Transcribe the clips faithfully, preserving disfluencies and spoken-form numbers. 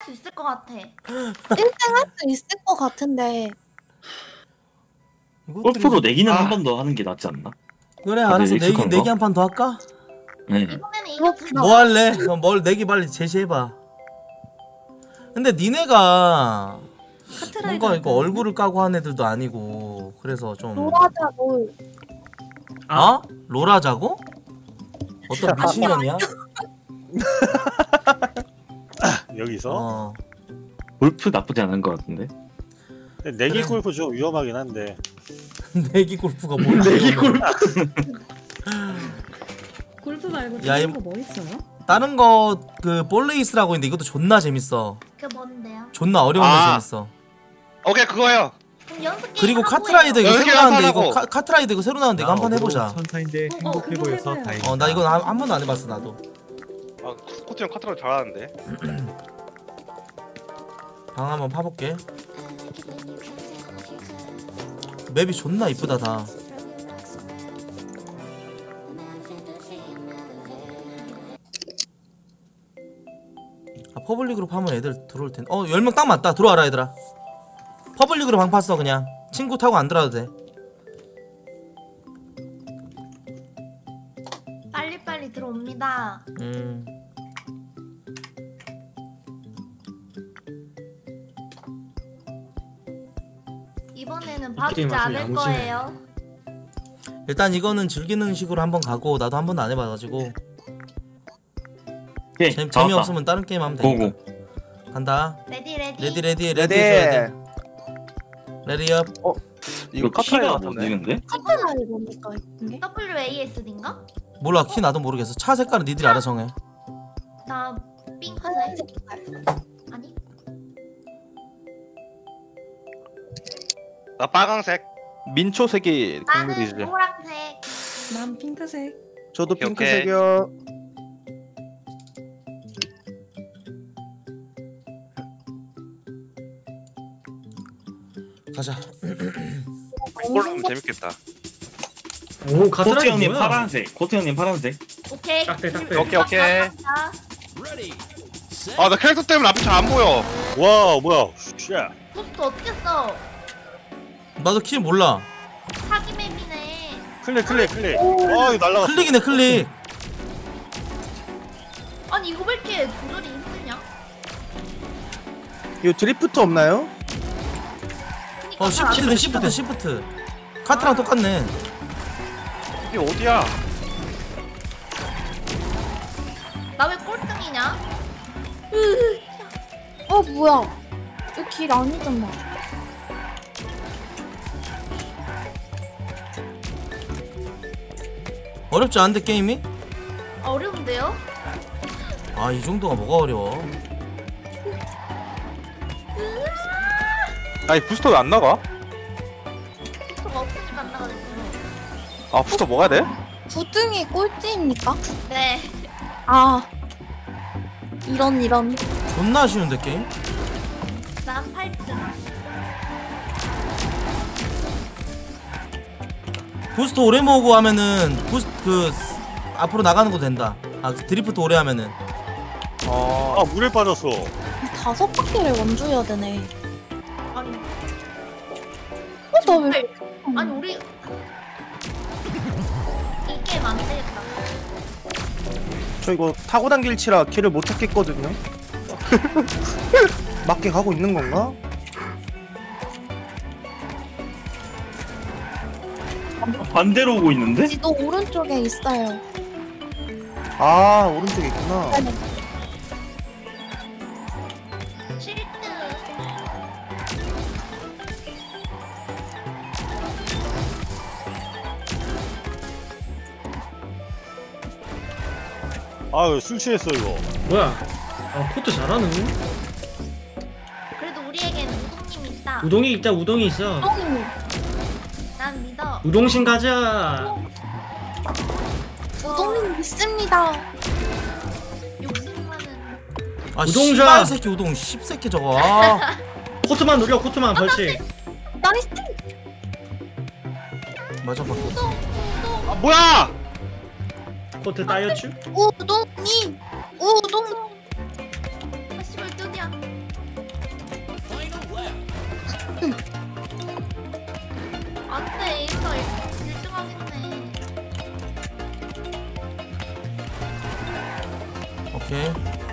수 있을 것 같아. 일 등 할 수 있을 것 같은데. 골프로 내기는 아. 한 번 더 하는 게 낫지 않나? 그래 알았어. 내기 익숙한 내기 거? 한 판 더 할까? 네. 이번에는 이겼어. 뭐 할래? 그럼 뭘 내기 빨리 제시해봐. 근데 니네가 뭔가 이거 얼굴을 까고 한 애들도 아니고 그래서 좀 롤하자 롤. 어? 롤하자고? 어떤 미친년이야? 여기서 어. 골프 나쁘지 않은 것 같은데. 내기 그래. 골프 좀 위험하긴 한데. 내기 골프가 뭘 내기 골프. 골프 말고 야, 다른 이- 거 뭐 있어요? 다른 거 그 볼레이스라고 있는데 이것도 존나 재밌어. 그게 뭔데요? 존나 어려운데 아. 재밌어. 오케이 그거요. 그럼 연습 게임 그리고 하고 카트라이더 이거 해요. 여기 새로 나왔는데 이거 한번 카, 카트라이더 이거 새로 나왔는데 이거 한번 해보자. 천사인데 어, 행복해 그거 보여서 해봐요. 다행이다. 어 나 이거 한, 한 번도 안 해봤어 나도. 아, 코트 형 카트라이더 잘하는데. 방 한번 파볼게. 맵이 존나 이쁘다 다. 아, 퍼블릭으로 파면 애들 들어올 텐데. 어 열 명 딱 맞다. 들어와라 얘들아. 퍼블릭으로 방 팠어 그냥. 친구 타고 안 들어와도 돼. 빨리빨리 들어옵니다. 음. 이번에는 게임 봐주지 맛을 않을 야무지네. 거예요. 일단 이거는 즐기는 식으로 한번 가고 나도 한 번도 안 해봐가지고 오케이. 재미 나왔다. 재미없으면 다른 게임 하면 되니까. 고고. 간다. 레디 레디. 레디 레디 레디 해줘야 돼. 레디업. 이거 키가 어디는데? 카트라이더니까 이게. 더블유 에이 에스 D인가? 몰라 키 나도 모르겠어. 차 색깔은 니들이 알아서 정해. 나 핑크색. 하얀색 색깔. 아니? 나 빨강색. 민초색이 나는 국룰이지. 노란색. 난 핑크색. 저도 오케이, 핑크색이요. 가자. 이걸로 재밌겠다. 오 코트 가트라이더 형님 뭐야? 파란색. 코트 형님 파란색. 오케이. 딱대, 딱대. 오케이, 오케이. 감사합니다. 아 나 캐릭터 때문에 앞이 잘 안 보여. 와 뭐야? 쉣. 포스트 어떻게 써? 나도 키 몰라. 사기 맵이네. 클릭 클릭 클릭. 아 이거 날라갔어. 클릭이네 클릭. 아니 이거 왜 이렇게 조절이 힘드냐? 이거 드리프트 없나요? 그니까 어 잘안 시프트네 시프트 시프트. 카트랑 똑같네. 이게 어디야? 나 왜 꼴등이냐? 어 뭐야? 이 길 아니잖아. 어렵지 않은데 게임이? 어려운데요? 아 이 정도가 뭐가 어려워. 아니 부스터 왜 안 나가? 포스트가 없으니까 안 나가겠어. 아 부스터 먹어야 돼? 구 등이 꼴찌입니까? 네. 아 이런 이런. 존나 쉬운데 게임? 난 팔 등. 부스트 오래 모으고 하면은 부스트 그 앞으로 나가는 거 된다. 아 드리프트 오래 하면은. 아 물에 빠졌어. 다섯 바퀴를 완주해야 되네. 아니, 어, 나 왜? 아니 우리 이 게임 안 되겠다. 저 이거 타고 당길 치라 키를 못 찾겠거든요. 맞게 가고 있는 건가? 반대로 오고 있는데? 지도 오른쪽에 있어요. 아 오른쪽에 있구나. 네. 칠 등. 아술 취했어 이거. 뭐야? 아 코트 잘하는? 그래도 우리에겐 우동님 있다. 우동이 있다. 우동이 있어. 똥이 난 믿어. 우동신 가자. 우동님 믿습니다. 욕심 많은. 아 우동자. 씨발 새끼 우동 씹새끼 저거. 아. 코트만 노려. 코트만 벌칙. 나이스. 맞아 맞아. 우동, 우동. 아 뭐야? 코트 따였쥬? 우동님 우동. 아 씨발 뚜디야. 안돼 이거 일 등 하겠네. 오케이.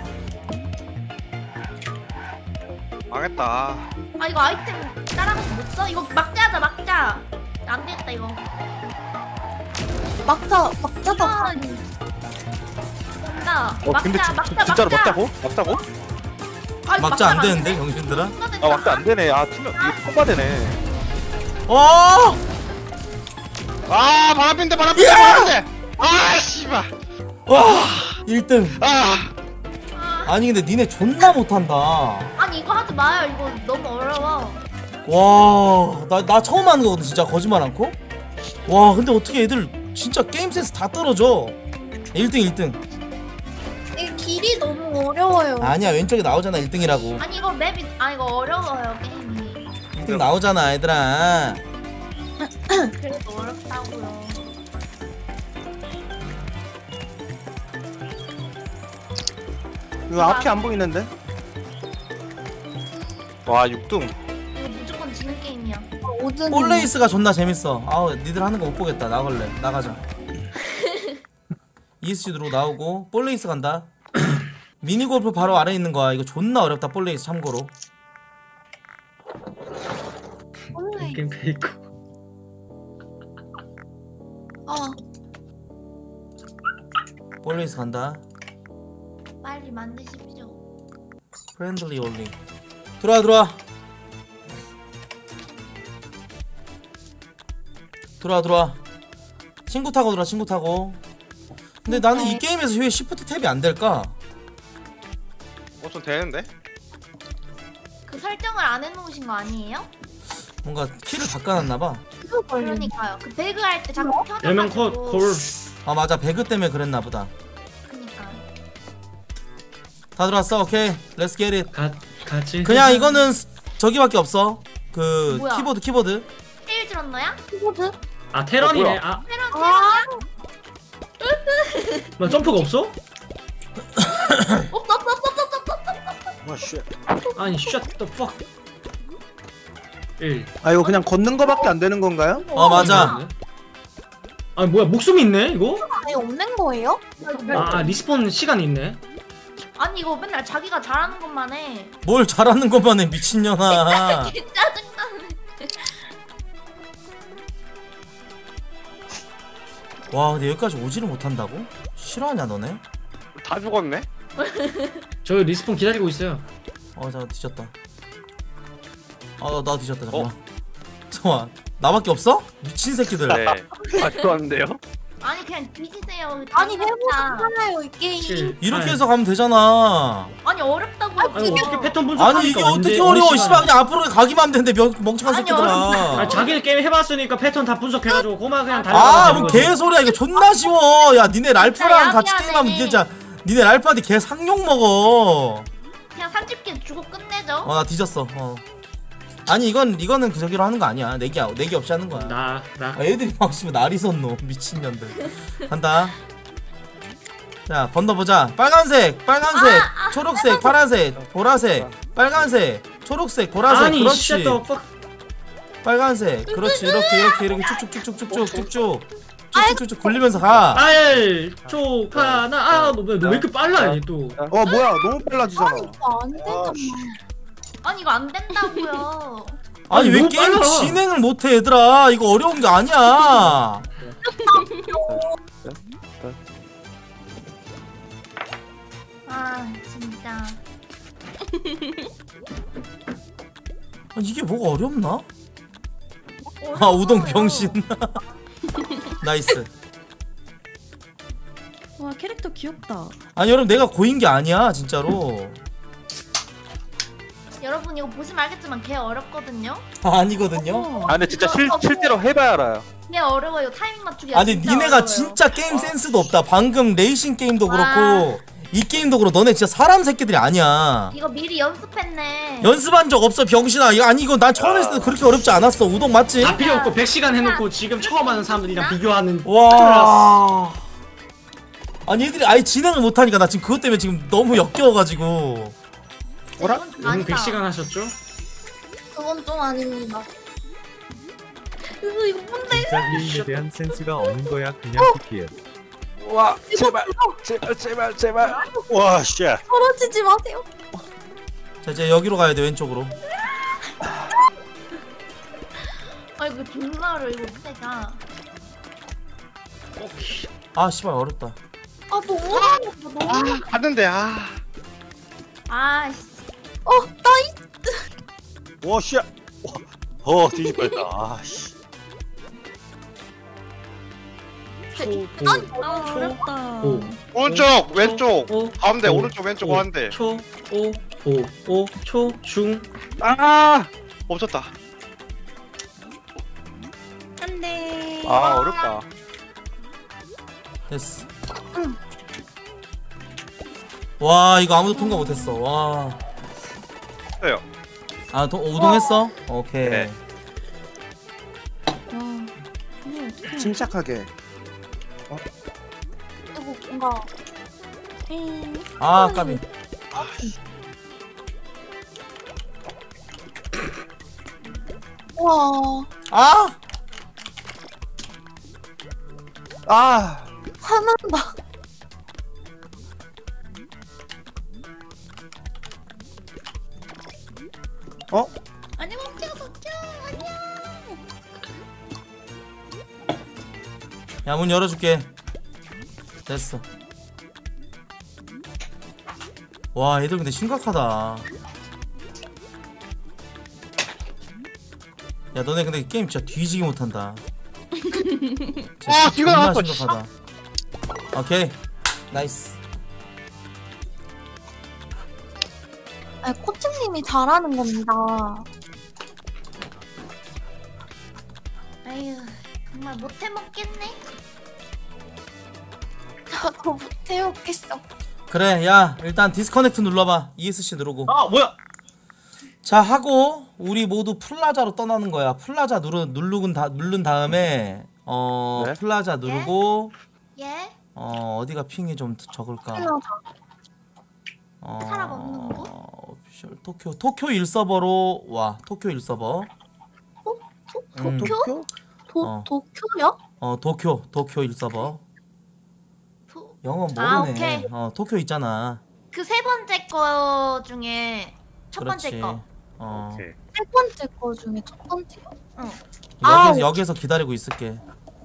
망했다. 아 이거 아이템 따라가서 못 써? 이거 막자 하자 막자. 안 되겠다 이거. 막자 막자다. 아, 된다. 어 근데 막자 진, 막자 진짜로 막자. 막자고? 막자고? 아니, 막자 안 막자가 되는데 돼? 병신들아. 아 막자 안 되네. 아 팀 이거 통과되네. 어! 아 바람핀데 바람핀데 야! 바람핀데. 아 씨발. 와! 일 등. 아. 아, 아니 근데 니네 존나 못한다. 아니 이거 하지 마요. 이거 너무 어려워. 와, 나, 나 처음 하는 거거든 진짜 거짓말 않고. 와, 근데 어떻게 애들 진짜 게임 센스 다 떨어져. 일 등 일 등. 이 길이 너무 어려워요. 아니야 왼쪽에 나오잖아 일 등이라고. 아니 이거 맵이 아 이거 어려워요 게임이. 일 등 나오잖아 얘들아. 그래도 어렵다고요. 이거 앞이 안 보이는데? 와 육 등. 이거 무조건 지는 게임이야. 오 등. 볼레이스가 존나 재밌어. 아우 니들 하는 거 못 보겠다. 나갈래. 나가자. 이에스지 들어 나오고 볼레이스 간다. 미니골프 바로 아래 있는 거야. 이거 존나 어렵다. 볼레이스 참고로. 볼레. 게임 페이커. 아 볼레이스 간다. 빨리 만드십시오. 프렌들리 올리. 들어와 들어와. 들어와 들어와. 친구 타고 들어와 친구 타고. 근데 나는 이 게임에서 왜 시프트 탭이 안 될까? 어 좀 되는데? 그 설정을 안 해놓으신 거 아니에요? 뭔가 키를 바꿔놨나봐. 그러니까요. 그 배그 할 때 자꾸 켜져가지고. 열명 컷 콜. 아 맞아 배그 때문에 그랬나보다. 그니까. 다 들어왔어. 오케이 렛츠 겟 잇. 가 같이. 그냥 이거는 스- 저기밖에 없어. 그 뭐야? 키보드 키보드. 테일 들었너야? 키보드? 아 테런이네. 어, 아, 테런 아 뭐 점프가 없어? 없어 없어 없어 없어 없어. 와 쉣. 아니 shut the fuck. 일. 아 이거 그냥 걷는 거밖에 안 되는 건가요? 어 맞아. 아 뭐야 목숨이 있네 이거? 아예 없는 거예요? 아 리스폰 시간이 있네. 아니 이거 맨날 자기가 잘하는 것만 해. 뭘 잘하는 것만 해 미친년아. 개 짜증나네. 와 근데 여기까지 오지를 못한다고? 실화냐 너네? 다 죽었네? 저 리스폰 기다리고 있어요. 어 잠깐 뒤졌다. 아나 나 뒤졌다 잠깐만. 잠깐만 나밖에 없어? 미친 새끼들. 네. 아 좋았는데요? 아니 그냥 뒤지세요. 아니 재밌다. 해보잖아요 이 게임. 칠. 이렇게 팔. 해서 가면 되잖아. 아니 어렵다고. 아니 어떻게 패턴 분석하니까 아니 이게 언제 어떻게 어느 어려워? 시간에. 씨발 그냥 앞으로 가기만 하면 되는데 명, 멍청한 아니, 새끼들아. 아 자기는 게임 해봤으니까 패턴 다 분석해가지고 고마 그냥 달려가. 아, 뭐 개소리야. 이거 존나 쉬워. 야, 니네 랄프랑 야, 같이 미안해. 게임하면 니네 진짜 니네 랄프한테 개 상욕 먹어. 그냥 삼십 개 주고 끝내죠. 어, 나 뒤졌어. 어. 아니, 이건 이거는 그 저기로 하는 거 아니야. 내기 내기 없이 하는 거야. 나 나. 아, 애들이 막 씨발 날이 섰노. 미친년들. 간다. 자, 건너보자. 빨간색, 빨간색, 아, 아, 초록색, 파란색, 보라색, 빨간색, 초록색, 보라색. 아니 그렇지. shut the fuck. 빨간색. 그렇지. 이렇게 이렇게 이렇게 쭉쭉쭉쭉쭉쭉쭉. 쭉쭉쭉 굴리면서 가. 알 초카나 아너왜 이렇게 빨라 얘 또. 어 뭐야 너무 빨라지잖아. 이거 안 되잖아. 아니 이거 안 된다고요. 아니 아니, 왜 너무 게임 빨라. 진행을 못해 얘들아. 이거 어려운 게 아니야. 아 진짜. 아니, 이게 뭐가 어렵나? 아 우동 병신. 나이스. 와 캐릭터 귀엽다. 아니 여러분 내가 고인 게 아니야 진짜로. 여러분 이거 보시면 알겠지만 개 어렵거든요. 아, 아니거든요. 어. 아 근데 진짜 실 실제로 해봐야 알아요. 개 어려워요. 타이밍 맞추기. 아니 니네가 진짜 게임 센스도 없다. 방금 레이싱 게임도 그렇고 이 게임도 그렇고 너네 진짜 사람 새끼들이 아니야. 이거 미리 연습했네. 연습한 적 없어 병신아. 이거 아니 이거 난 처음 했을 때 그렇게 어렵지 않았어. 우동 맞지? 다 필요 없고 백 시간 해놓고 지금 처음 하는 사람들이랑 비교하는. 와. 아니 얘들이 아예 진행을 못하니까 나 지금 그것 때문에 지금 너무 역겨워가지고. 뭐라? 이건 좀 응 아니다. 백 시간 하셨죠? 그건 좀 아닙니다. 이거 이거 뭔데? 진짜 게임에 대한 센스가 없는 거야 그냥 피피엘. 와 제발 제발 제발 제발. 와 씨. 떨어지지 마세요. 자 이제 여기로 가야 돼 왼쪽으로. 아 이거 존나 어려 이거 진짜. 아 씨발 어렵다. 아 너무 어려워. 너무 아 어려워. 갔는데 아. 아 씨. 어 나이. 와 씨. 어 뒤집어졌다. 아 씨. 아니 아 어렵다. 오. 오른쪽 왼쪽 오. 가운데 오. 오른쪽 왼쪽 오. 가운데. 초. 오. 오. 오. 초. 중. 아 멈췄다. 안돼. 아 어렵다. 됐어. 와 이거 아무도 통과 못했어. 와. 했어요. 아 도, 우동했어? 오케이. 네. 와. 이거 어떡해. 침착하게. 이거 뭔가 아 까비. 와 아 아 화난다. 어? 아니 멈춰 멈춰 아니야. 야 문 열어줄게. 됐어. 와 애들 근데 심각하다. 야 너네 근데 게임 진짜 뒤지게 못한다. 진짜 아, 뒤가 존나 나왔어, 심각하다. 오케이 나이스. 아니 코치님이 잘하는 겁니다. 아유 정말 못해 먹겠네. 나도 못해먹겠어. 그래 야 일단 디스커넥트 눌러봐. 이에스씨 누르고. 아 뭐야? 자 하고 우리 모두 플라자로 떠나는 거야. 플라자 누르 누르군 다 누른 다음에 어 네? 플라자 누르고 예? 어 어디가 핑이 좀 적을까? 어 사람 없는 곳? 오피셜 도쿄 도쿄 일 서버로 와. 도쿄 일 서버. 음. 도쿄? 도 어. 도쿄요? 어 도쿄 도쿄 일 서버. 도... 영어 아, 모르네. 오케이. 어 도쿄 있잖아. 그 세 번째 거 중에 첫 그렇지. 번째 거. 어 오케이. 세 번째 거 중에 첫 번째 거. 여기서 아우. 여기서 기다리고 있을게.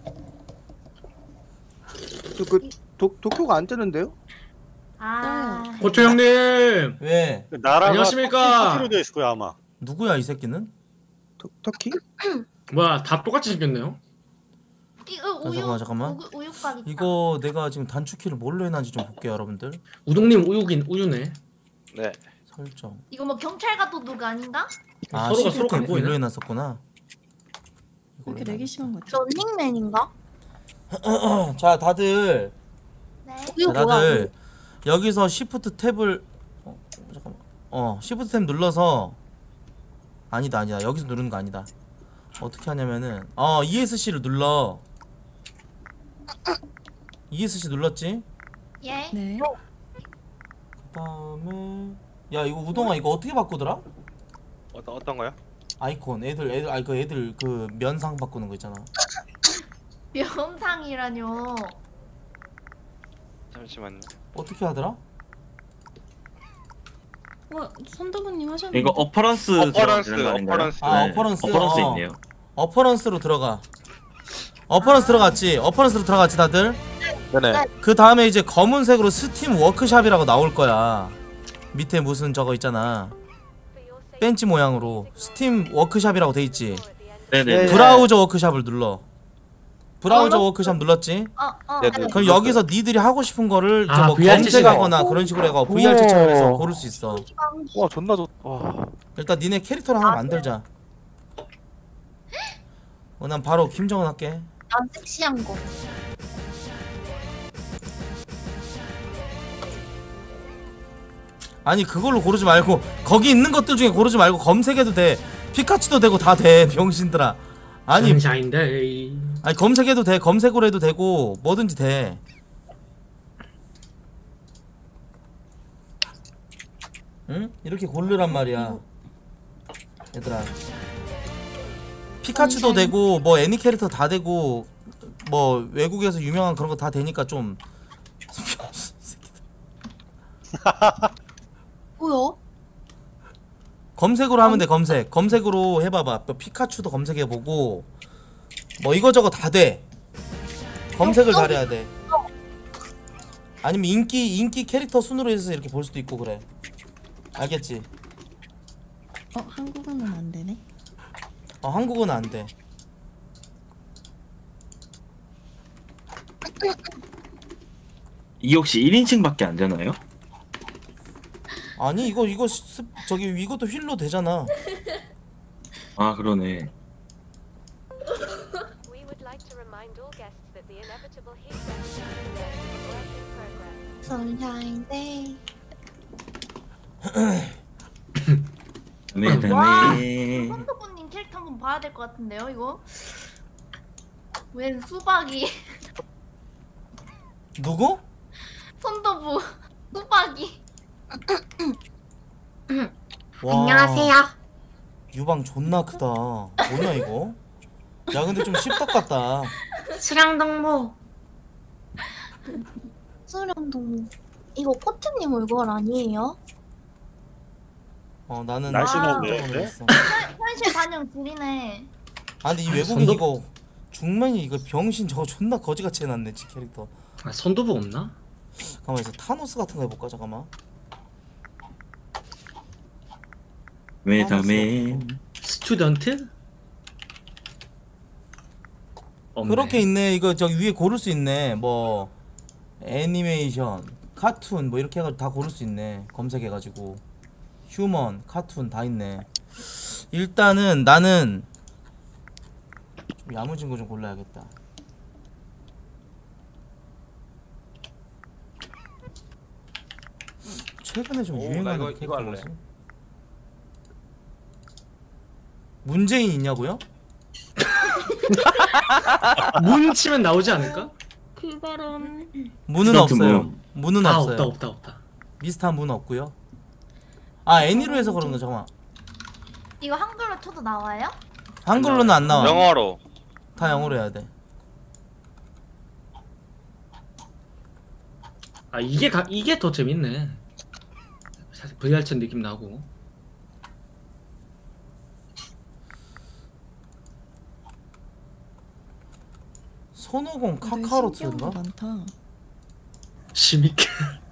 그 도, 도쿄가 안 뜨는데요? 아. 고초 형님. 왜 나라가 안녕하십니까? 터키로 돼 있을 거야 아마. 누구야 이 새끼는? 터, 터키? 뭐야 다 똑같이 생겼네요? 이거 아, 우유. 잠깐만, 잠깐만. 우유, 우유곽 있다. 이거 내가 지금 단축키를 뭘로 해놨는지 좀 볼게요 여러분들. 우동님 우유긴 우유네. 네. 설정. 이거 뭐 경찰과 도둑 아닌가? 아 서로가 서로 시프트 갖고 F 일로 있네. 해놨었구나. 왜 이렇게 렉이 심한 거지? 런닝맨인가? 자 다들 네. 이거 자, 뭐야? 다들 여기서 시프트 탭을 어 잠깐만 어 시프트 탭 눌러서 아니다 아니다 여기서 누르는 거 아니다. 어떻게 하냐면은 어 이에스씨를 눌러. 이에스씨 눌렀지? 예. 네. 그 다음에 야 이거 우동아 이거 어떻게 바꾸더라? 어떤 어떤 거요? 아이콘 애들 애들 아이 그 애들 그 면상 바꾸는 거 있잖아. 명상이라뇨. 잠시만요. 어떻게 하더라? 와 선도부님 하셨는데. 이거 어퍼런스 어퍼런스, 들어가는 거 아닌가요? 어퍼런스. 아, 어퍼런스. 어퍼런스 어. 있네요. 어퍼런스로 들어가. 어퍼런스 들어갔지? 어퍼런스로 들어갔지 다들? 네네. 그 다음에 이제 검은색으로 스팀 워크샵이라고 나올 거야. 밑에 무슨 저거 있잖아. 벤치 모양으로 스팀 워크샵이라고 돼 있지. 네네. 네. 브라우저 워크샵을 눌러. 브라우저 어, 워크샵 눌렀지? 어 어. 네네. 그럼 여기서 니들이 하고 싶은 거를 이제 아, 뭐 브이알 검색하거나 그런 식으로 해가 브이알 우와. 추천해서 고를 수 있어. 와 존나 좋. 와. 일단 니네 캐릭터를 하나 만들자. 어, 난 바로 김정은 할게. 난 섹시한 거. 아니 그걸로 고르지 말고 거기 있는 것들 중에 고르지 말고 검색해도 돼. 피카츄도 되고 다 돼. 병신들아. 아니 샤인데이. 아니 검색해도 돼. 검색으로 해도 되고 뭐든지 돼. 응? 이렇게 고르란 말이야. 얘들아. 피카츄도 되고 뭐 애니 캐릭터 다 되고 뭐 외국에서 유명한 그런 거 다 되니까 좀 뭐야? 검색으로 하면 돼. 검색 검색으로 해봐봐. 뭐 피카츄도 검색해보고 뭐 이거저거 다 돼. 검색을 잘해야 돼. 아니면 인기 인기 캐릭터 순으로 해서 이렇게 볼 수도 있고 그래. 알겠지? 어 한국어는 안 되네. 어 한국어는 안 돼. 이게 혹시 일 인칭밖에 안 되나요? 아니 이거 이거 스, 저기 이것도 휠로 되잖아. 아 그러네. We would like to remind all guests that the inevitable heat death is a work in progress. Sunshine Day. 네, 와, 네. 손도부님 캐릭터 한번 봐야 될 것 같은데요, 이거? 웬 수박이? 누구? 손도부 수박이. 와, 안녕하세요. 유방 존나 크다. 뭐냐 이거? 야 근데 좀 씹덕 같다. 수량동무. 수량동무. 이거 코트님 얼굴 아니에요? 어 나는 날씨는 깜짝 왜 놀랐어. 현실 반영 줄이네. 아 근데 이 외국인 선도- 이거 중맨이 이거 병신 저거 존나 거지같이 해놨네 지 캐릭터. 아 선도부 없나? 가만 있어. 타노스 같은 거 해볼까 잠깐만. 왜다메. 스튜던트? 없네. 그렇게 있네. 이거 저기 위에 고를 수 있네. 뭐 애니메이션, 카툰 뭐 이렇게 해가지고 다 고를 수 있네. 검색해가지고 휴먼, 카툰 다 있네. 일단은 나는 좀 야무진 거 좀 골라야겠다. 최근에 좀 오, 나 유행하는 이거- 캐릭터 이거 할래. 뭐지? 문재인 있냐고요? 문 치면 나오지 않을까? 그 발언. 문은 스타트 없어요. 문. 문은 아 없어요. 없다 없다 없다. 미스터 문 없고요. 아 애니로 해서 그런가 잠깐만. 이거 한글로 쳐도 나와요? 한글로는 안 나와. 영어로. 다 영어로 해야 돼. 아 이게 가, 이게 더 재밌네. 사실 브이알천 느낌 나고. 손오공 되게 신기한 카카로트인가? 거 많다. 심있게.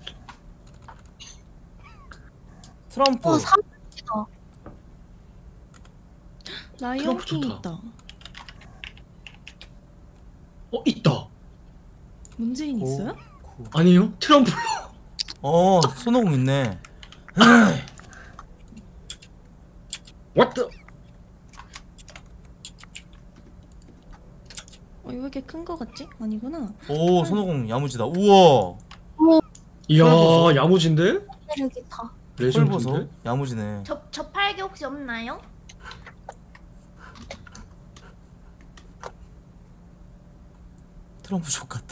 트럼프. 와 삼십이다. 라이언 트럼프 킹 좋다. 있다. 어 있다. 문재인 오, 있어요? 구. 아니요 트럼프. 어 손오공 있네. What the? 어 이거 왜 이렇게 큰 거 같지? 아니구나. 오 손오공 야무지다. 우와. 이야 헐, 야무진데? 에르기타. 헐 레전드인데? 보소. 야무지네. 저 저팔계 혹시 없나요? 트럼프 족같다.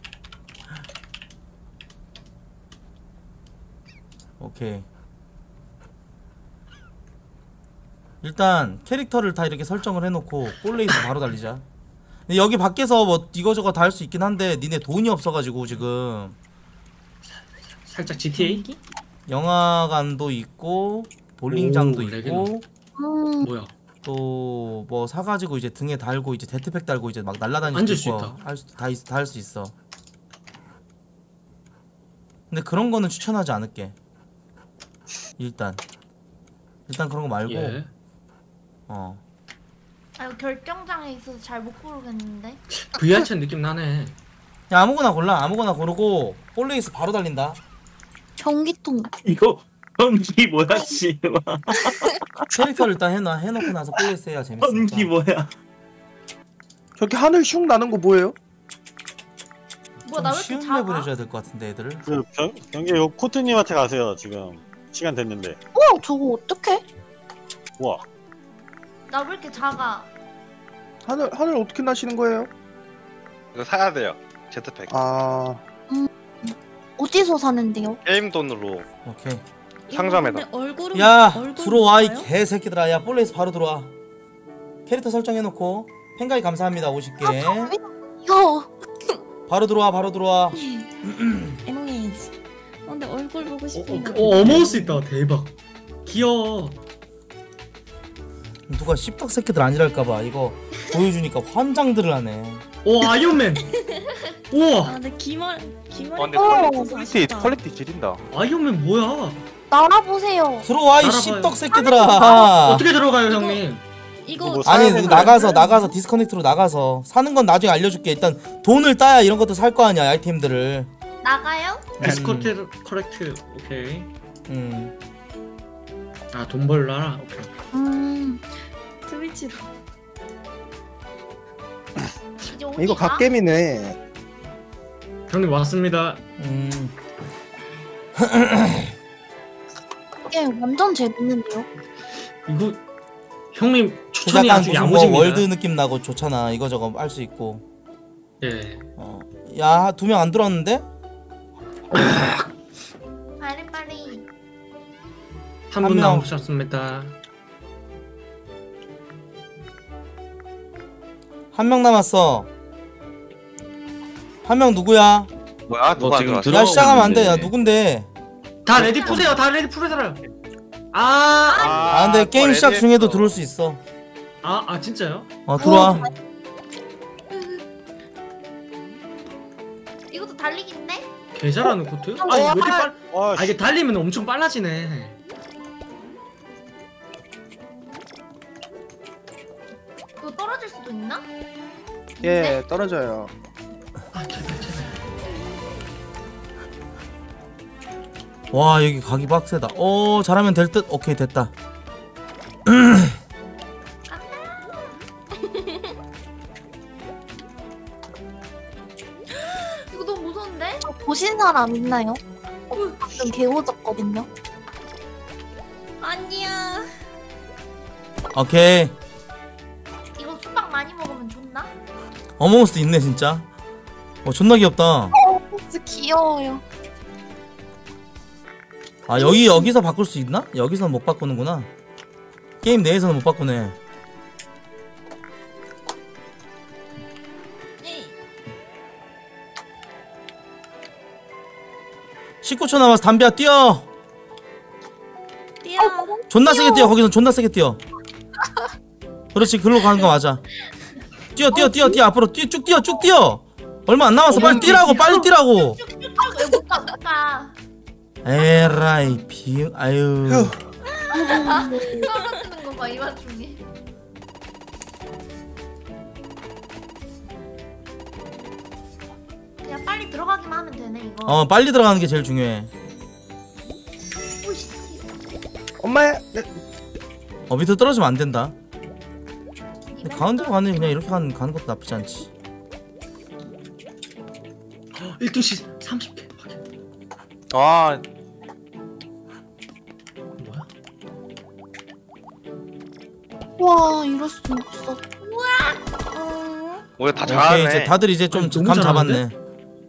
오케이. 일단 캐릭터를 다 이렇게 설정을 해놓고 볼레이스 바로 달리자. 근데 여기 밖에서 뭐 이거저거 다 할 수 있긴 한데 니네 돈이 없어가지고 지금 살짝 지티에이? 경기? 영화관도 있고 볼링장도 오, 레게노. 있고 음. 뭐야? 또 뭐 사가지고 이제 등에 달고 이제 제트팩 달고 이제 막 날라다닐 앉을 수 수 있고 있다. 할 수 다 다 할 수 있어. 근데 그런 거는 추천하지 않을게. 일단 일단 그런 거 말고 예. 어 아 이거 결정장애 있어서 잘 못 고르겠는데. 브이알천 느낌 나네. 야 아무거나 골라. 아무거나 고르고 볼레이스 바로 달린다. 전기통. 이거 전기 뭐야 씨. 캐릭터를 일단 해놔. 해놓고 나서 볼레이스 해야 재밌으니까. 전기 뭐야? 저기 하늘 슝 나는 거 뭐예요? 뭐야 좀 나 왜 이렇게 쉬운 작아? 맵을 해줘야 될 것 같은데 애들을. 그 경, 경기 요 코트님한테 가세요. 지금 시간 됐는데. 어 저거 어떡해? 우와. 나 왜 이렇게 작아? 하늘 하늘 어떻게 나시는 거예요? 이거 사야 돼요. 제트팩. 아 어디서 사는데요? 게임 돈으로. 오케이. 상점에다. 근데 얼굴은 야 얼굴은 들어와 이 뭐예요? 개새끼들아. 야 볼레이스 바로 들어와. 캐릭터 설정해놓고 팬가이 감사합니다 오십 개. 야, 바로 들어와 바로 들어와. 에몽에이즈. 어, 근데 얼굴 보고 어, 싶은데. 어, 어, 어머스 있다. 대박. 귀여워. 누가 씹덕 새끼들 아니랄까봐 이거 보여주니까 환장들을 하네. 오 아이언맨. 우와. 아, 근데 기말 기말. 어, 근데 어, 퀄리티 퀄리티 지린다. 아이언맨 뭐야? 날아보세요. 들어와 이 날아봐요. 씹덕 새끼들아. 어떻게 들어가요 형님? 이거 뭐 아니 사야 나가서 나가서 디스커넥트로 나가서 사는 건 나중에 알려줄게. 일단 돈을 따야 이런 것도 살 거 아니야 아이템들을. 나가요? 디스코트 커렉트. 오케이. 음. 아 돈 벌라. 오케이. 음, 트위치로. 이제 이거 옵니까? 갓겜이네. 형님 왔습니다. 음. 이게 완전 재밌는데요? 이거 형님 그 추천이 약간 아주 무슨 뭐 야무집니다. 월드 느낌 나고 좋잖아. 이거저거 할 수 있고. 예. 어. 야 두 명 안 들어왔는데? 빨리 빨리. 한 한 분 명. 나오셨습니다. 한 명 남았어. 한 명 누구야? 뭐야? 누가 안 지금 들어왔어? 들어- 야 시작하면 안 돼. 야 들어오는데. 누군데? 다 레디 푸세요. 다 레디 푸세요. 아, 아 근데 게임 시작 중에도 들어올 수 있어. 아, 아 진짜요? 어 들어와. 이것도 달리기인데? 개 잘하는 코트? 아니 왜 이렇게 빨? 와, 아 이게 달리면 엄청 빨라지네. 이거 떨어질 수도 있나? 예, 떨어져요. 아 제발 제발. 와 여기 가기 빡세다. 오 잘하면 될 듯. 오케이 됐다. 이거 너무 무서운데? 저 보신 사람 있나요? 어, 방금 개오졌거든요. 아니야. 오케이. 이거 수박 많이 먹으면 좋나? 어몽어스도 있네 진짜. 어 존나 귀엽다. 진짜 귀여워요. 아 여기 여기서 바꿀 수 있나? 여기서는 못 바꾸는구나. 게임 내에서는 못 바꾸네. 십구 초 남았어. 담비야 뛰어. 뛰어. 존나 세게 뛰어. 거기서 존나 세게 뛰어. 그렇지 글로 가는 거 맞아. 뛰어 뛰어 뛰어 뛰어 앞으로 뛰어 쭉 뛰어 쭉 뛰어. 얼마 안 남았어. 빨리 뛰라고 빨리 뛰라고. 왜못 가, 못 가. 에라이 비 아유. 떨어지는 거 봐, 이 와중에. 그냥 빨리 들어가기만 하면 되네, 이거. 어 빨리 들어가는 게 제일 중요해. 오이씨. 엄마야. 네. 어 밑에 떨어지면 안 된다. 근데 가운데로 가는 그냥 이렇게 가는, 가는 것도 나쁘지 않지. 일 등 시 삼십 개. 아, 뭐야? 와, 이럴 수 없어. 뭐야 다 오케이 잘하네. 이제 다들 이제 좀 아니, 너무 감 잘하는데? 잡았네.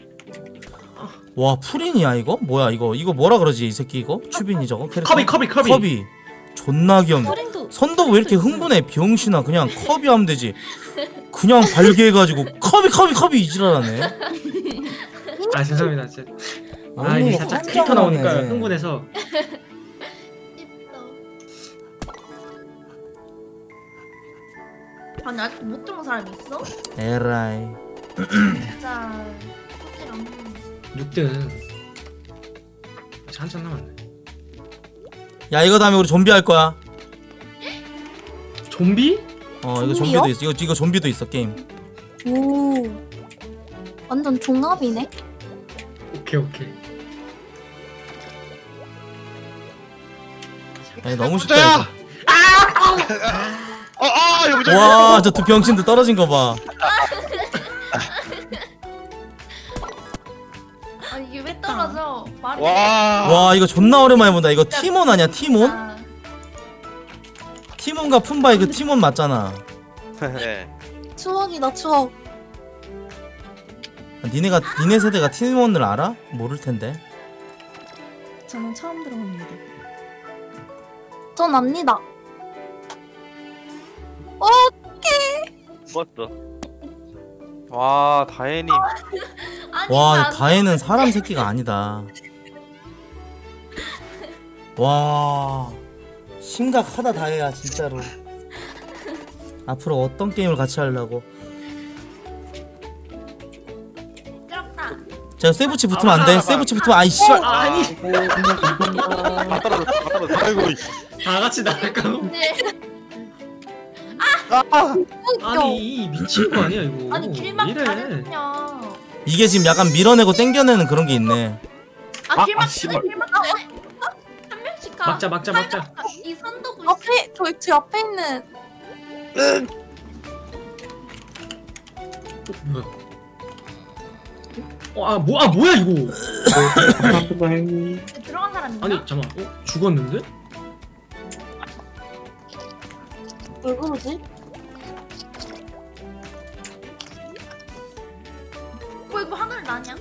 와 프린이야 이거? 뭐야 이거 이거 뭐라 그러지 이 새끼 이거? 추빈이 저거 캐릭터? 커비 커비 커비. 컵이 존나 귀엽네. 서린도 선도 왜 이렇게 흥분해 병신아. 그냥 컵이 하면 되지. 그냥 발개해가지고 컵이 컵이 컵이 이지랄하네. 아 죄송합니다. 진짜. 아 아니, 이게 살짝 깜짝 캐릭터 나오니까 놀라네. 흥분해서. 아니, 아직 못 들어온 사람이 있어? 에라이. 진짜. 소질 없는. 육 등. 아직 한참 남았네. 야 이거 다음에 우리 좀비 할 거야. 좀비? 어 이거 좀비요? 좀비도 있어. 이거 이거 좀비도 있어 게임. 오, 완전 종합이네. 오케이 오케이. 아니 너무 쉽다 진짜야! 이거. 어, 아, 여기 저기. 와 저 두 병신들 떨어진 거 봐. 아, 이게 왜 떨어져? 말이 와. 와 이거 존나 오랜만에 본다. 이거 티몬 아니야 티몬? 아, 티몬과 푼바이 그 티몬 맞잖아. 네. 추억이다, 추억. 니네가 니네 세대가 티몬을 알아? 모를 텐데. 저는 처음 들어봅니다. 전 압니다. 죽었어. 와 다혜님. 아니, 와 나- 다혜는 사람 새끼가 아니다. 와 심각하다 다혜야 진짜로. 앞으로 어떤 게임을 같이 하려고. 그렇다. 자 세부치 붙으면 안 돼. 세부치 붙으면 아이 씨발. 아니 다 떨어졌어. 다 떨어졌어. 아이고 다 같이 나갈까? 네. 아니 이 미친 거 아니야 이거? 아니 길막 이래. 잘했냐. 이게 지금 약간 밀어내고 땡겨내는 그런 게 있네. 아 아, 길막 아, 씨발. 길막 한 명씩 가. 막자 막자 막자. 이 선도부 있어. 앞에 저희 제 앞에 있는 뭐야? 어, 아, 뭐, 아, 뭐야, 이거? 들어간 사람 있나? 아니, 잠깐만, 어? 죽었는데? 왜 그러지? 뭐 이거 하늘 나냐?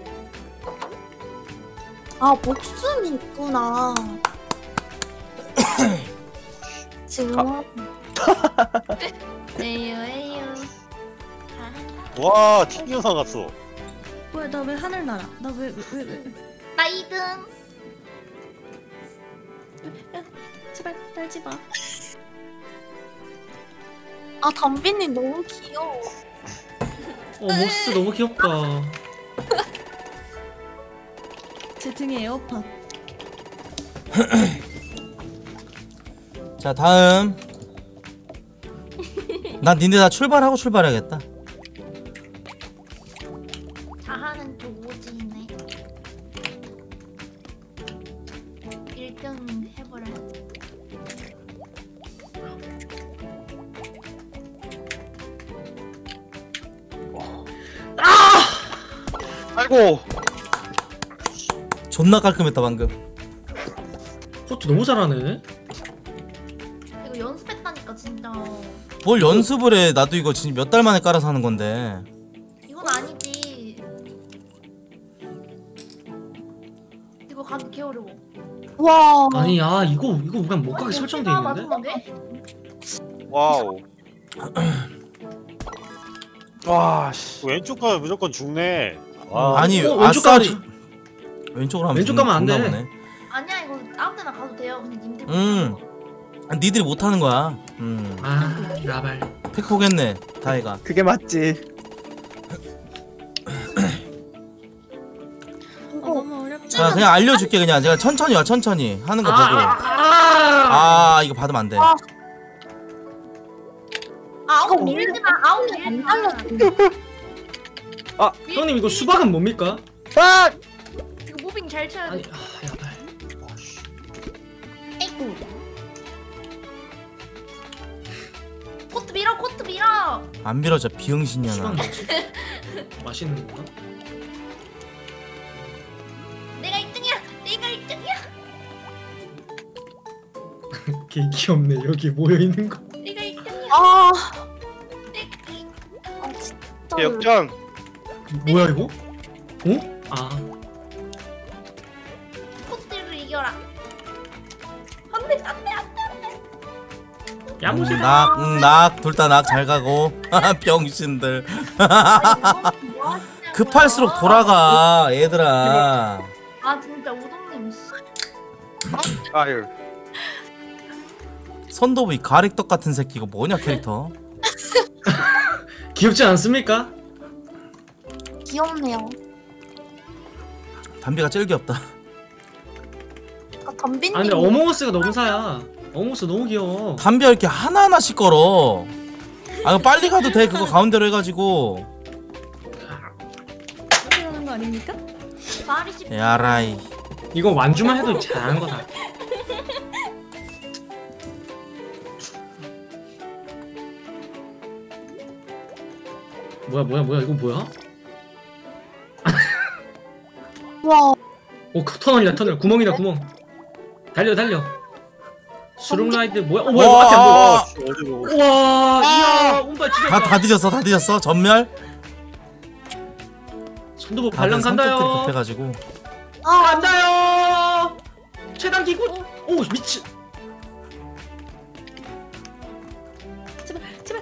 아 목숨이 있구나. 지금 에휴 에휴. 와 튕겨서 갔어. 뭐야 나 왜 하늘 날아? 나 왜 왜 왜 왜? 나 이 등. 야, 제발 날지 마. 아 담비님 너무 귀여워. 어, 모스 너무 귀엽다. 제 등에 에어팟. 자 다음. 난 니네 다 출발하고 출발해야겠다. 자하는 쪽 오지네. 일 등 해버려야지. 아이고. 존나 깔끔했다 방금. 코트 너무 잘하네. 이거 연습했다니까 진짜. 뭘 연습을 해. 나도 이거 진짜 몇 달 만에 깔아서 하는 건데. 이건 아니지. 이거 가기 개 어려워. 와. 아니, 야, 이거, 이거 그냥 못 가게 아니, 설정돼 나 있는데? 마지막에? 와우. 와 씨. 왼쪽 가면 무조건 죽네. 와. 아니 어, 왼쪽 아싸리. 가면 왼쪽으로 하면 왼쪽 죽- 가면 안 죽나 돼. 보네. 아니야 이거 아무 데나 가도 돼요. 근데 님들 음. 못하는 거. 아, 니들이 못하는 거야. 음. 아, 라발. 팩 포겠네 다혜가. 그게 맞지. 아, 너무 어렵다. 자 그냥 알려줄게. 그냥 제가 천천히 와. 천천히 하는 거 보고. 아, 아, 아 이거 받으면 안 돼. 아. 아홉 이거 밀지 마. 아홉 밀지 안 마. 알려줘. 아, 형님 이거 수박은 뭡니까? 아! 이거 무빙 잘 쳐야 아니, 돼. 아, 라발. 에이구. 코트 밀어. 코트 밀어. 안 밀어져 비응신이야 수박 나. 뭐지? 맛있는 건가? 내가 일 등이야. 내가 일 등이야. 개 귀엽네. 여기 모여 있는 거. 내가 일 등이야. 아. 내가 일 등이야. 아 진짜. 역전. 뭐야 이거? 어? 아, 코트를 이겨라. 안돼 안돼 안돼 안돼. 야무지다. 낙, 응, 낙, 둘 다 낙 잘 가고. 병신들. 급할수록 돌아가, 얘들아. 아 진짜 우동님 씨. 아유. 선도부 가래떡 같은 새끼 이거 뭐냐 캐릭터? 귀엽지 않습니까? 귀엽네요. 담비가 제일 귀엽다. 아 담비님. 아 근데 어몽어스가 너무 사야. 어몽어스 너무 귀여워. 담비가 이렇게 하나하나씩 걸어. 아 이거 빨리 가도 돼. 그거 가운데로 해가지고. 그렇게 하는 거 아닙니까? 말이 씹. 야라이. 이거 완주만 해도 잘하는 거다. 뭐야 뭐야 뭐야 이거 뭐야? 와. 오 그 터널이다 터널. 구멍이다 구멍. 달려 달려. 수릉라이드 뭐야? 어 뭐야 이거 앞에 안 보여. 어디로? 우와 이야 운발 진짜. 다, 다 뒤졌어, 다 뒤졌어. 전멸. 손도부 다들 발랑 성격들이 간다요. 급해가지고. 아. 간다요. 최단 기구. 오 미친.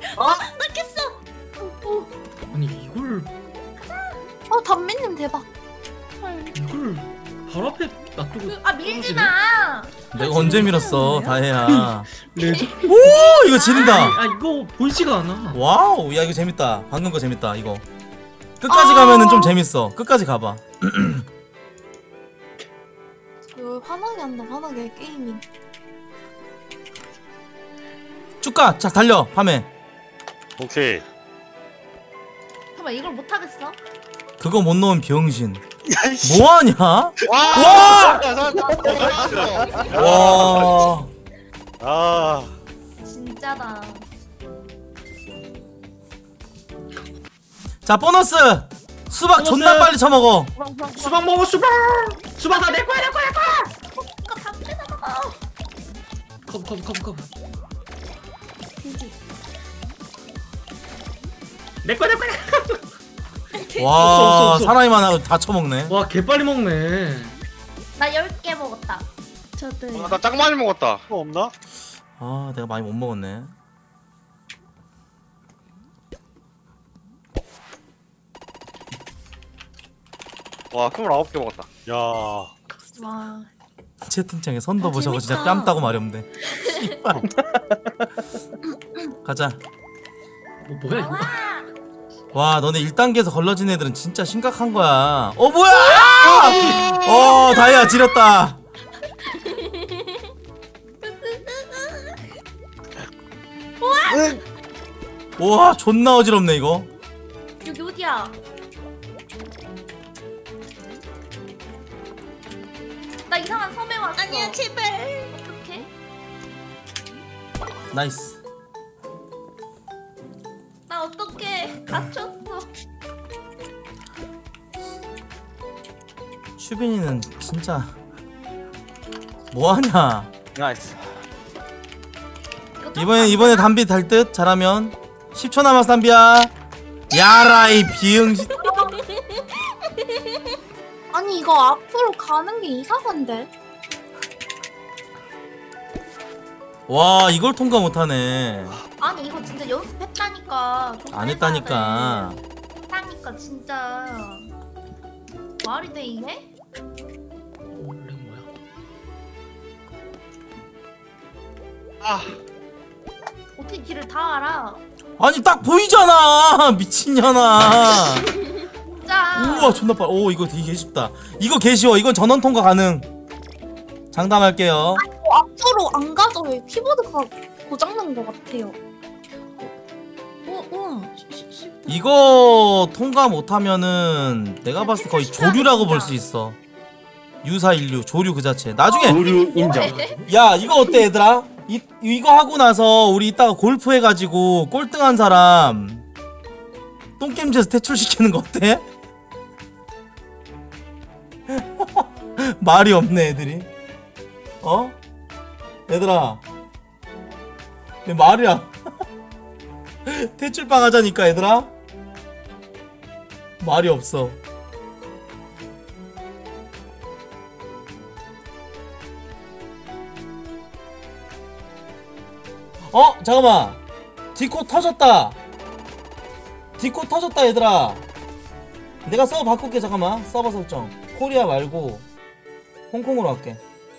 아니 이걸 어 담비님 대박. 이걸 바로 앞에 놔두고 아 밀지 마. 내가 언제 밀었어 다혜야. 레전. 오 이거 지린다. 아 이거 보이지가 않아. 와우 야 이거 재밌다. 방금 거 재밌다 이거. 끝까지 가면은 좀 재밌어. 끝까지 가봐. 이거 화나게 한다 화나게 게임이. 쭉 가. 자 달려 밤에. 오케이. 잠깐만 이걸 못 하겠어? 그거 못 넣으면 병신. 야이씨. 뭐하냐? 와! 와! 나이스. 와. 아. 진짜다. 자 보너스. 수박 보너스. 존나 빨리 처먹어. 수박 먹어 수박. 수박 다 내 거야 내 거야 내 거야. 이거 다 빼다 먹어. 커브 커브 커브 커브. 내 거야 내 거야. 없어, 와 없어. 사나이만 하고 다 처먹네. 와 개빨리 먹네. 나 열 개 먹었다. 저도. 아, 나 짱 많이 먹었다. 뭐 없나? 아 내가 많이 못 먹었네. 와, 스물아홉 개 먹었다. 야. 와. 채팅창에 선더 아, 보자고 진짜 재밌다. 뺨 따고 말이 없네. 씨발. 가자. 뭐 뭐야 이거? 와 너네 일 단계에서 걸러진 애들은 진짜 심각한 거야. 어 뭐야? 어 다이아 지렸다. 와 존나 어지럽네 이거. 여기 어디야? 나 이상한 섬에 왔어. 아니야 제발. 어떡해? 나이스. 나 어떡해? 갇혔어. 슈빈이는 진짜 뭐하냐. 나이스. 이번에 이번에 담비 달 듯 잘하면. 십 초 남았어 담비야. 야라 이 비응신. 아니 이거 앞으로 가는 게 이상한데. 와 이걸 통과 못하네. 아니 이거 진짜 연습했다니까. 안 했다니까. 했다니까 진짜. 말이 돼 이게? 원래 뭐야? 아, 어떻게 길을 다 알아? 아니 딱 보이잖아 미친년아. 진짜. 우와 존나 빨. 오 이거 되게 쉽다. 이거 개 쉬워. 이건 전원 통과 가능. 장담할게요. 어, 앞으로 안 가죠. 왜 키보드가 고장난 것 같아요. 어, 우와. 시- 시- 이거 통과 못하면은 내가 봤을 때 거의 조류라고 볼 수 있어. 유사인류 조류 그 자체. 나중에 조류 인정. 야 이거 어때 얘들아? 이, 이거 하고 나서 우리 이따가 골프 해가지고 꼴등한 사람 똥게임즈에서 퇴출시키는 거 어때? 말이 없네 애들이. 어? 얘들아 왜 말이야. 퇴출빵 하자니까 얘들아. 말이 없어. 어? 잠깐만. 디코 터졌다. 디코 터졌다 얘들아. 내가 서버 바꿀게. 잠깐만. 서버 설정 코리아 말고 홍콩으로 할게.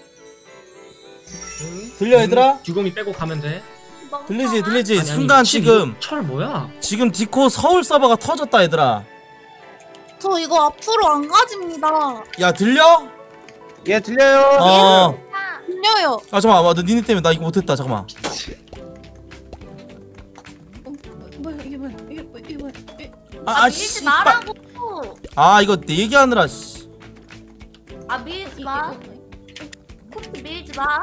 들려 얘들아? 주검이 빼고 가면 돼. 들리지 들리지. 아니, 아니, 순간 미친, 지금 이거 철 뭐야? 지금 디코 서울 서버가 터졌다 얘들아. 저 이거 앞으로 안 가집니다. 야 들려? 예 들려요. 어. 들려요. 아 잠깐만. 와, 너 니네 때문에 나 이거 못했다. 잠깐만. 어, 뭐야 이게 뭐야? 이게 뭐야? 이게 뭐야? 이- 아, 아 아 밀지 씨. 마라고. 아 이거 내 얘기하느라 씨. 아 밀지 이게 마. 뭐야? 코트 밀지 마.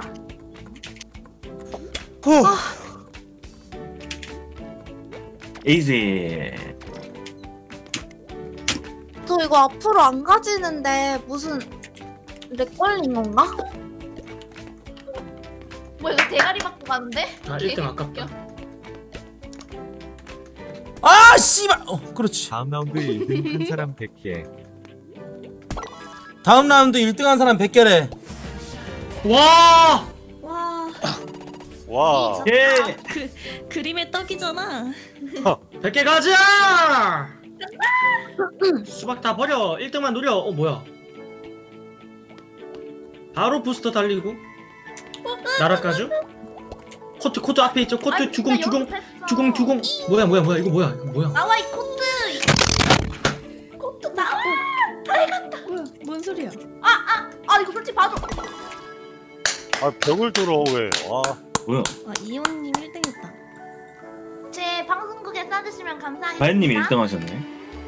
후. 에이지. 저 이거 앞으로 안 가지는데 무슨 렉 걸린 건가? 뭐야 이거 대가리 맞고 가는데? 아 일 등 아깝다. 아 씨발. 어 그렇지. 다음 라운드 일 등 한 사람 백 개. 다음 라운드 일 등 한 사람 백 개래. 와! 와. 와. 예. 그 그림의 떡이잖아. 백 개 가자! 수박 다 버려. 일 등만 노려. 어 뭐야? 바로 부스터 달리고. 나락가죠? 코트 코트 앞에 있죠. 코트 아니, 주공 진짜 주공 연습했어. 주공 주공. 뭐야 뭐야 뭐야 이거 뭐야 이거 뭐야? 나와 이 코트. 코트 나와. 뭐야? 뭔 소리야? 아아 아, 이거 솔직히 봐줘. 아 벽을 뚫어 왜? 와. 뭐야? 아 이온님 일 등했다. 제 방송국에 싸주시면 감사하겠습니다. 바연님이 일 등 하셨네.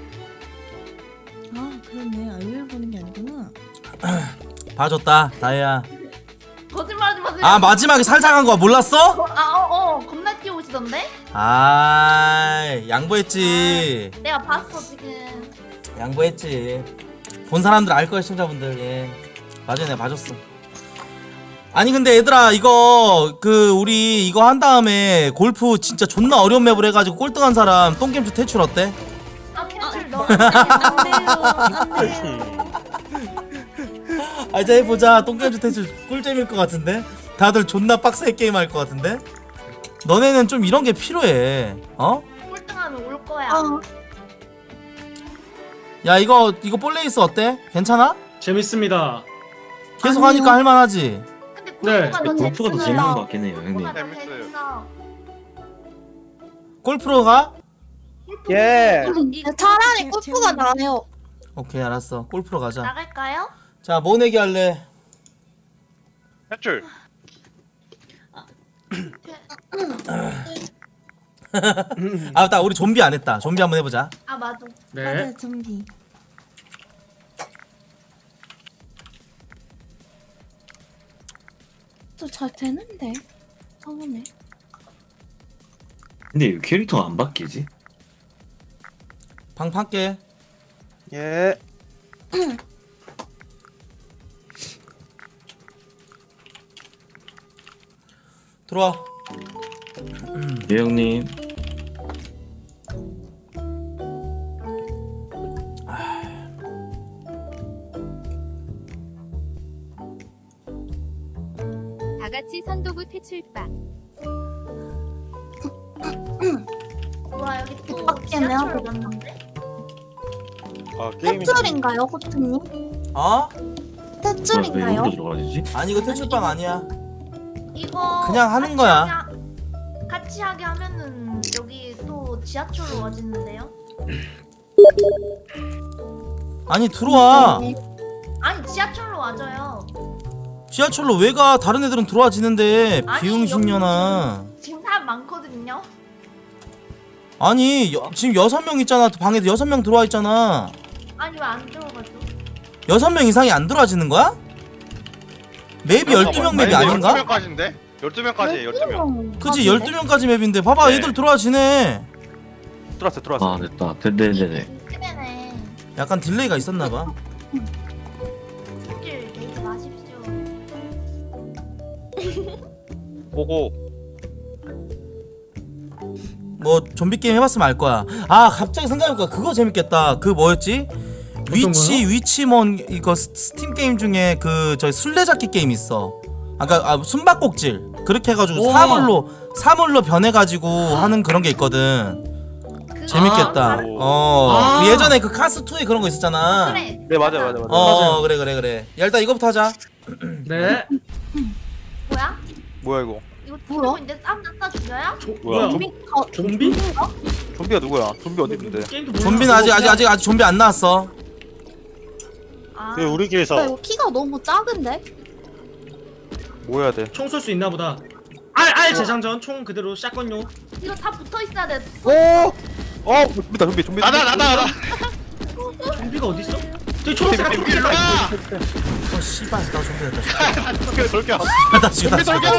아 그러네. 아 의외로 보는 게 아니구나. 봐줬다 다혜야. 거짓말하지 마세요. 아 마지막에 살짝 한 거 몰랐어? 아어어 겁나 뛰어오시던데? 아 양보했지. 내가 봤어 지금. 양보했지. 본 사람들 알 거야 시청자분들. 예 맞아 내가 봐줬어. 아니 근데 얘들아 이거 그 우리 이거 한 다음에 골프 진짜 존나 어려운 맵을 해가지고 꼴등한 사람 똥겜주 퇴출 어때? 아 캔슬 너무 안 돼요. 안 돼요. 아 이제 해보자. 똥겜주 퇴출 꿀잼일 것 같은데? 다들 존나 빡세게 게임할 것 같은데? 너네는 좀 이런 게 필요해. 어? 꼴등하면 올 거야. 어. 야 이거 이거 볼레이스 어때? 괜찮아? 재밌습니다. 계속 아니요. 하니까 할만하지? 근데 네. 골프가 더 골프가 더 재밌어요. 재밌는 것 같긴 해요 형님. 골프가 더 재밌어요. 재밌어. 골프로가? 예. 차라리 골프가 나아요. 오케이 알았어 골프로 가자. 나갈까요? 자 뭐 내기 할래? 탈출. 아 맞다 우리 좀비 안 했다. 좀비 한번 해보자. 아 맞아. 네. 맞아 좀비. 또 잘 되는데. 서운해. 근데 왜 캐릭터가 안 바뀌지? 방 팔게. 예. 들어와. 예 형님. 다 같이 선도부 퇴출방. 와 여기 또 밖에 지하철 내하고 왔는데? 아 게임이. 퇴출인가요, 코트님? 어? 뭐야, 왜 퇴출인가요? 여기로 들어가지? 아니 이거 퇴출방 아니야. 이거 그냥 하는 같이 거야. 하게, 같이 하게 하면은 여기 또 지하철로 와지는데요? 아니 들어와. 아니 지하철로 와줘요. 지하철로 왜 가? 다른 애들은 들어와지는데 아니, 비응신년아. 지금 사람 많거든요. 아니 여, 지금 여섯 명 있잖아. 방에도 여섯 명 들어와 있잖아. 아니 왜 안 들어가죠? 여섯 명 이상이 안 들어와지는 거야? 맵이 열두 명 맵이 아닌가? 열두 명까지인데? 열두 명까지 열두 명. 그치 열두 명까지 맵인데 봐봐 네. 얘들 들어와지네. 들어왔어 들어왔어. 아 됐다. 네네네. 그대네. 약간 딜레이가 있었나봐. 길 내지 마십시오. 보고. 뭐 좀비 게임 해봤으면 알 거야. 아 갑자기 생각해보니까 그거 재밌겠다. 그 뭐였지? 위치 거요? 위치몬 이거 스- 스팀 게임 중에 그 저희 술래잡기 게임 있어. 아까 아, 숨바꼭질 그렇게 해가지고 우와. 사물로 사물로 변해가지고 하는 그런 게 있거든. 그거 재밌겠다. 다른- 어 아. 그 예전에 그 카스 투에 그런 거 있었잖아. 그래. 네 맞아 맞아 맞아. 어 그래 그래 그래. 야 일단 이거부터 하자. 네. 뭐야? 뭐야 이거? 이거 뭐야? 들고 있는데 싸움 났다 죽여요? 조, 뭐야? 뭐야? 좀비? 어, 좀비? 좀비가 누구야? 좀비 어디 있는데? 게임도 몰라. 좀비는 아직 아직 아직 아직 좀비 안 나왔어. 아. 그 우리끼리서 나 이거 키가 너무 작은데? 뭐 해야 돼? 총 쏠 수 있나 보다. 알, 알 재장전 총 그대로 샷건요. 이거 다 붙어 있어야 돼. 오! 어 좀비다 좀비 좀비. 나다 나다 나다. 좀비가 어디 있어? 저기 초록색 같은 거 일로 와. 어 씨발 나 좀비 됐다. 돌겨 돌겨. 나 죽였다. 좀비 돌겨.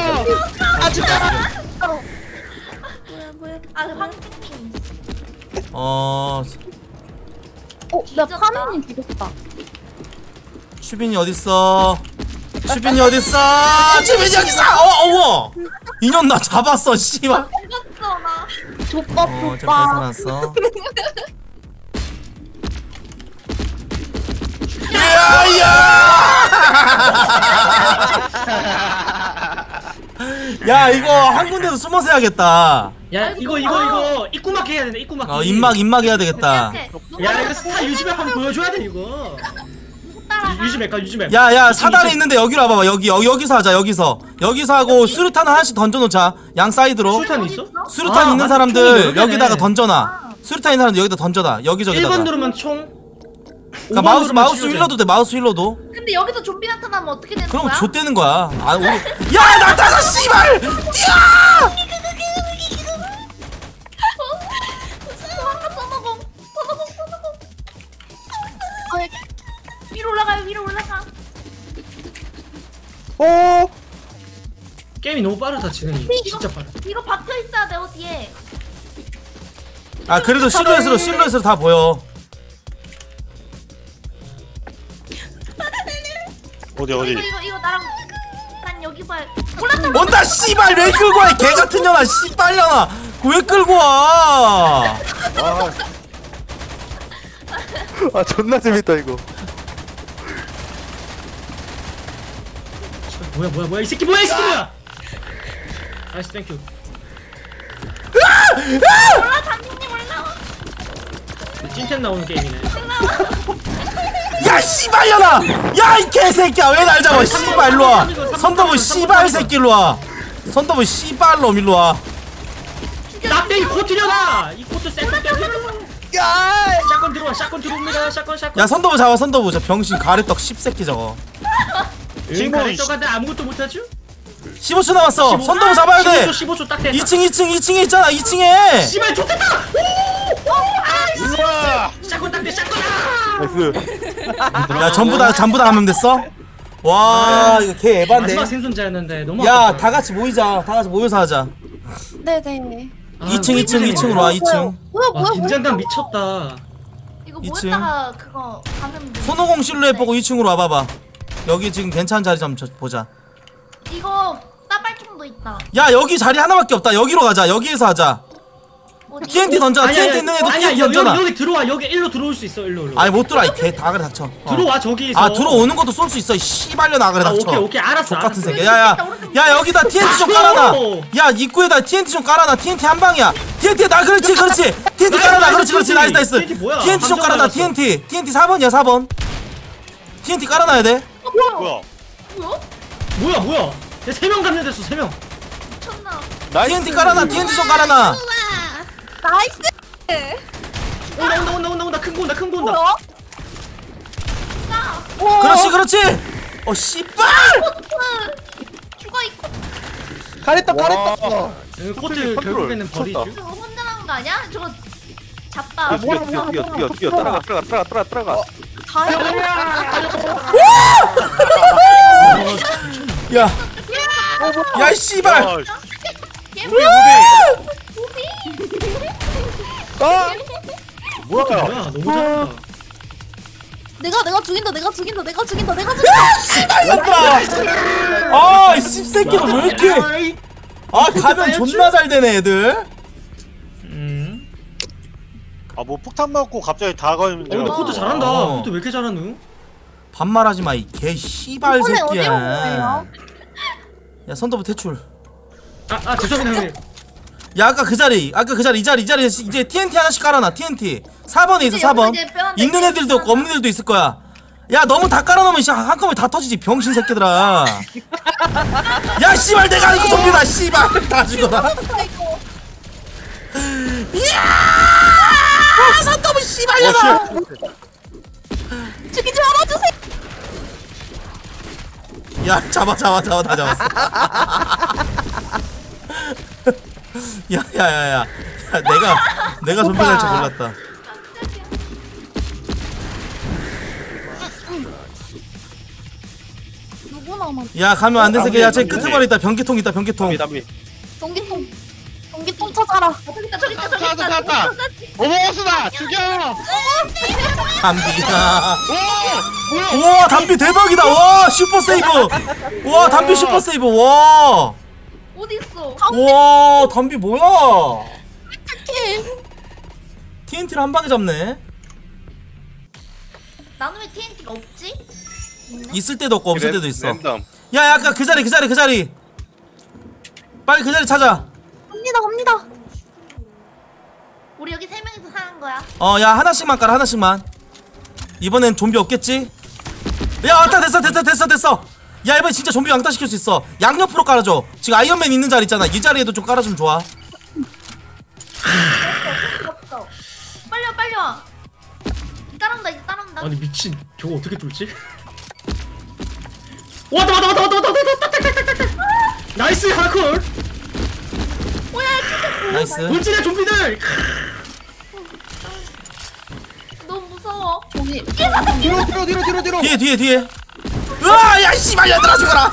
뭐야 뭐야. 아 황태님. 어 어, 나 뒤졌다. 파민이 죽였다. 슈빈이 어딨어? 슈빈이 어딨어? 슈빈이 여기 있어! 어, 어머! 인연 나 잡았어, 씨발. 죽었어 나. 족밥 어, 저 족밥. 뺏어놨어. 야야! 야 이거 한 군데서 숨어서 해야겠다. 야 이거 이거 이거 입구 막기 해야 된다. 입구 막기. 어 입막 입막 해야 되겠다. 야 이거 스타 유지맵 한번 보여줘야 돼 이거. 유- 유지맵 가 유지맵. 야야 사다리 있는데 여기로 와봐봐. 여기 여기 여기서 하자. 여기서 여기서 하고 수류탄 하나씩 던져놓자. 양 사이드로. 수류탄 있어? 수류탄 아, 있는 맞- 총이 사람들 여러 개네. 여기다가 던져놔. 수류탄 있는 사람들 여기다 던져놔. 일 여기저기다가. 번 누르면 총. 그러니까 마우스 마우스 휠러도 돼. 마우스 휠러도. 근데 여기서 좀비 나타나면 어떻게 되는 그럼 거야? 좆되는 거야. 아 우리 야 나타나 씨발. 뛰어. 도망가 써먹어 써먹어 써먹어. 위로 올라가요 위로 올라가. 어 게임이 너무 빠르다 진행이. 진짜 빠르. 이거 박혀 있어야 돼 어디에. 아 그래도 실루엣으로 실루엣으로 다 보여. 어디 어디 이거 이거 이거 나랑 난 여기 봐. 올라가. 온다 씨발 왜 끌고 와? 개 같은 년아 씨발년아 왜 끌고 와? 아 존나 재밌다 이거. 뭐야 뭐야 뭐야 이 새끼 뭐야 이 새끼 뭐야. 나이스 땡큐. 올라 담임님 올라와. 찐텐 나오는 게임이네. 야 씨발년아! 야 이 개새끼야 왜 날 잡아? 씨발 일로 와. 선더블 씨발 새끼 일로 와. 선더블 씨발 놈 일로 와. 낙대 이 코트려나. 이 코트 세트 때문에. 야! 샷건 들어와 샷건 들어옵니다. 샷건 샷건. 야 선더블 잡아 선더블 저 병신 가래떡 씹새끼 저거. 친구 가래떡한테 아무것도 못하죠? 십오 초 남았어. 선더블 잡아야 돼. 십오 초 십오 초 딱 됐다. 이 층 이 층 이 층에 있잖아 이 층에. 씨발 좋겠다. 우와 샷건 딱대 샷건. 나이스. 야 전부 다 전부 다 하면 됐어? 와 이거 개 에반데. 마지막 생존자였는데 너무. 야 아깝다. 다 같이 모이자. 다 같이 모여서 하자. 네네. 아, 이 층 이 층 이 층으로 와 이 층. 뭐야 와 뭐야 긴장감 미쳤다. 이거 이 층. 모였다가 그거 가면 돼. 손오공 실루엣 보고 이 층으로 와봐봐. 여기 지금 괜찮은 자리 좀 저- 보자. 이거 따발총도 있다. 야 여기 자리 하나밖에 없다. 여기로 가자. 여기에서 하자. 어디? 티엔티 던져. 아니야, 티엔티 아니야, 있는 애도 아니야, 티엔티 여기, 던져놔. 여기 들어와 여기 일로 들어올 수 있어 일로 일로. 아니 못 들어와 이개다 그래 닥쳐. 어. 들어와 저기서. 아 들어오는 것도 쏠 수 있어. 이 씨발려 나 그래 아, 닥쳐. 오케이 오케이 알았어. 똑같은 알았어. 새끼. 야야 야 여기다 티엔티 좀 깔아놔. 야 입구에다 티엔티 좀 깔아놔. 티엔티 한 방이야. 티엔티 나 그렇지 그렇지. 티엔티 깔아놔. 그렇지 그렇지 나이스 나이스. 티엔티 뭐야? 티엔티 좀 깔아놔. 감정 티엔티 티엔티 사 번이야 사 번. 티엔티 깔아놔야 돼. 뭐야 뭐야? 뭐야 뭐야? 세 명 감염됐어 세 명. 미쳤나? 티엔티 깔아놔. 티엔티 좀 깔아놔. 나이스. 온다 온다 온다 온다 온다 큰 거 온다 큰 거 온다. 뭐야? 그렇지 그렇지. 어 씨발. 죽어 이 코. 가랬다 가랬다. 그 코트 결국에는 버리죠. 저거 혼자 나온 거 아니야? 저거 잡다. 아, 뛰어 뛰어 뛰어 뛰어 뛰어 따라가 따라가 따라가 따라가 따라가. 야. 야 씨발. 야, 아 뭐야 뭐야 너무 잘한다. 내가 내가 죽인다 내가 죽인다 내가 죽인다 내가 죽인다. 씨발 아 씹새끼도 왜 이렇게. 아 가면 존나 잘 되네 애들. 음. 아 뭐 폭탄 맞고 갑자기 다 걸리는 어 줄 근데 알았어. 코트 잘한다. 어. 코트 왜 이렇게 잘하노? 반말하지 마 이 개 씨발 이번에 어디로 새끼야. 가요? 야 선더블 퇴출. 아아 죄송합니다 형님. 야 아까 그 자리 아까 그 자리 이 자리 이 자리에 이제 티엔티 하나씩 깔아놔. 티엔티 사 번에 있어 이제 사 번. 여기서 이제 빼놨네. 있는 애들도 없고 없는 애들도 있을 거야. 야 너무 다 깔아놓으면 씨 한꺼번에 다 터지지 병신 새끼들아. 야 씨발 내가 이거 좀비다 씨발 다 죽어라. 이야 선더블 씨발려라. 죽이지 말아주세요. 야 잡아 잡아 잡아 다 잡았어. 야야야야 야, 내가 내가 좀비 될 줄 몰랐다. 누구 남았? 야 가면 안 된 새끼. 야 쟤 담비, 끄트머리 있다. 변기통 있다. 변기통. 담비 담비. 전기통. 전기통 찾아라. 저기 있다 저기 있다 저기 찾았다, 있다. 찾았다. 오버워스다 죽여. 담비야. 우와 담비 대박이다. 와 슈퍼 세이브. 와 담비 슈퍼 세이브. 와. 어디 있어? 와 담비 뭐야? 티엔티를 한 방에 잡네. 나는 왜 티엔티가 없지? 있을 때도 없고 없을 때도 있어. 랜덤. 야 아까 그 자리 그 자리 그 자리. 빨리 그 자리 찾아. 갑니다 갑니다. 우리 여기 세 명이서 사는 거야. 어, 야 하나씩만 깔아 하나씩만. 이번엔 좀비 없겠지? 야 왔다 됐어 됐어 됐어 됐어. 야 이번엔 진짜 좀비 왕따 시킬 수 있어. 양옆으로 깔아줘. 지금 아이언맨 있는 자리 있잖아. 이 자리에도 좀 깔아주면 좋아. 없어. 빨리 와 빨리 와. 따라온다 이제 따라온다. 아니 미친 저거 어떻게 뚫지? 왔다 왔다 왔다 왔다 왔다 왔다 왔다 왔다. 나이스 하콜. 뭐야 진짜 나이스. 돌진해 좀비들. 너무 무서워. 저기 뒤로 뒤로 뒤로 뒤로 뒤로. 뒤에 뒤에 뒤에. 으아 야 씨발 얘들아 죽어라.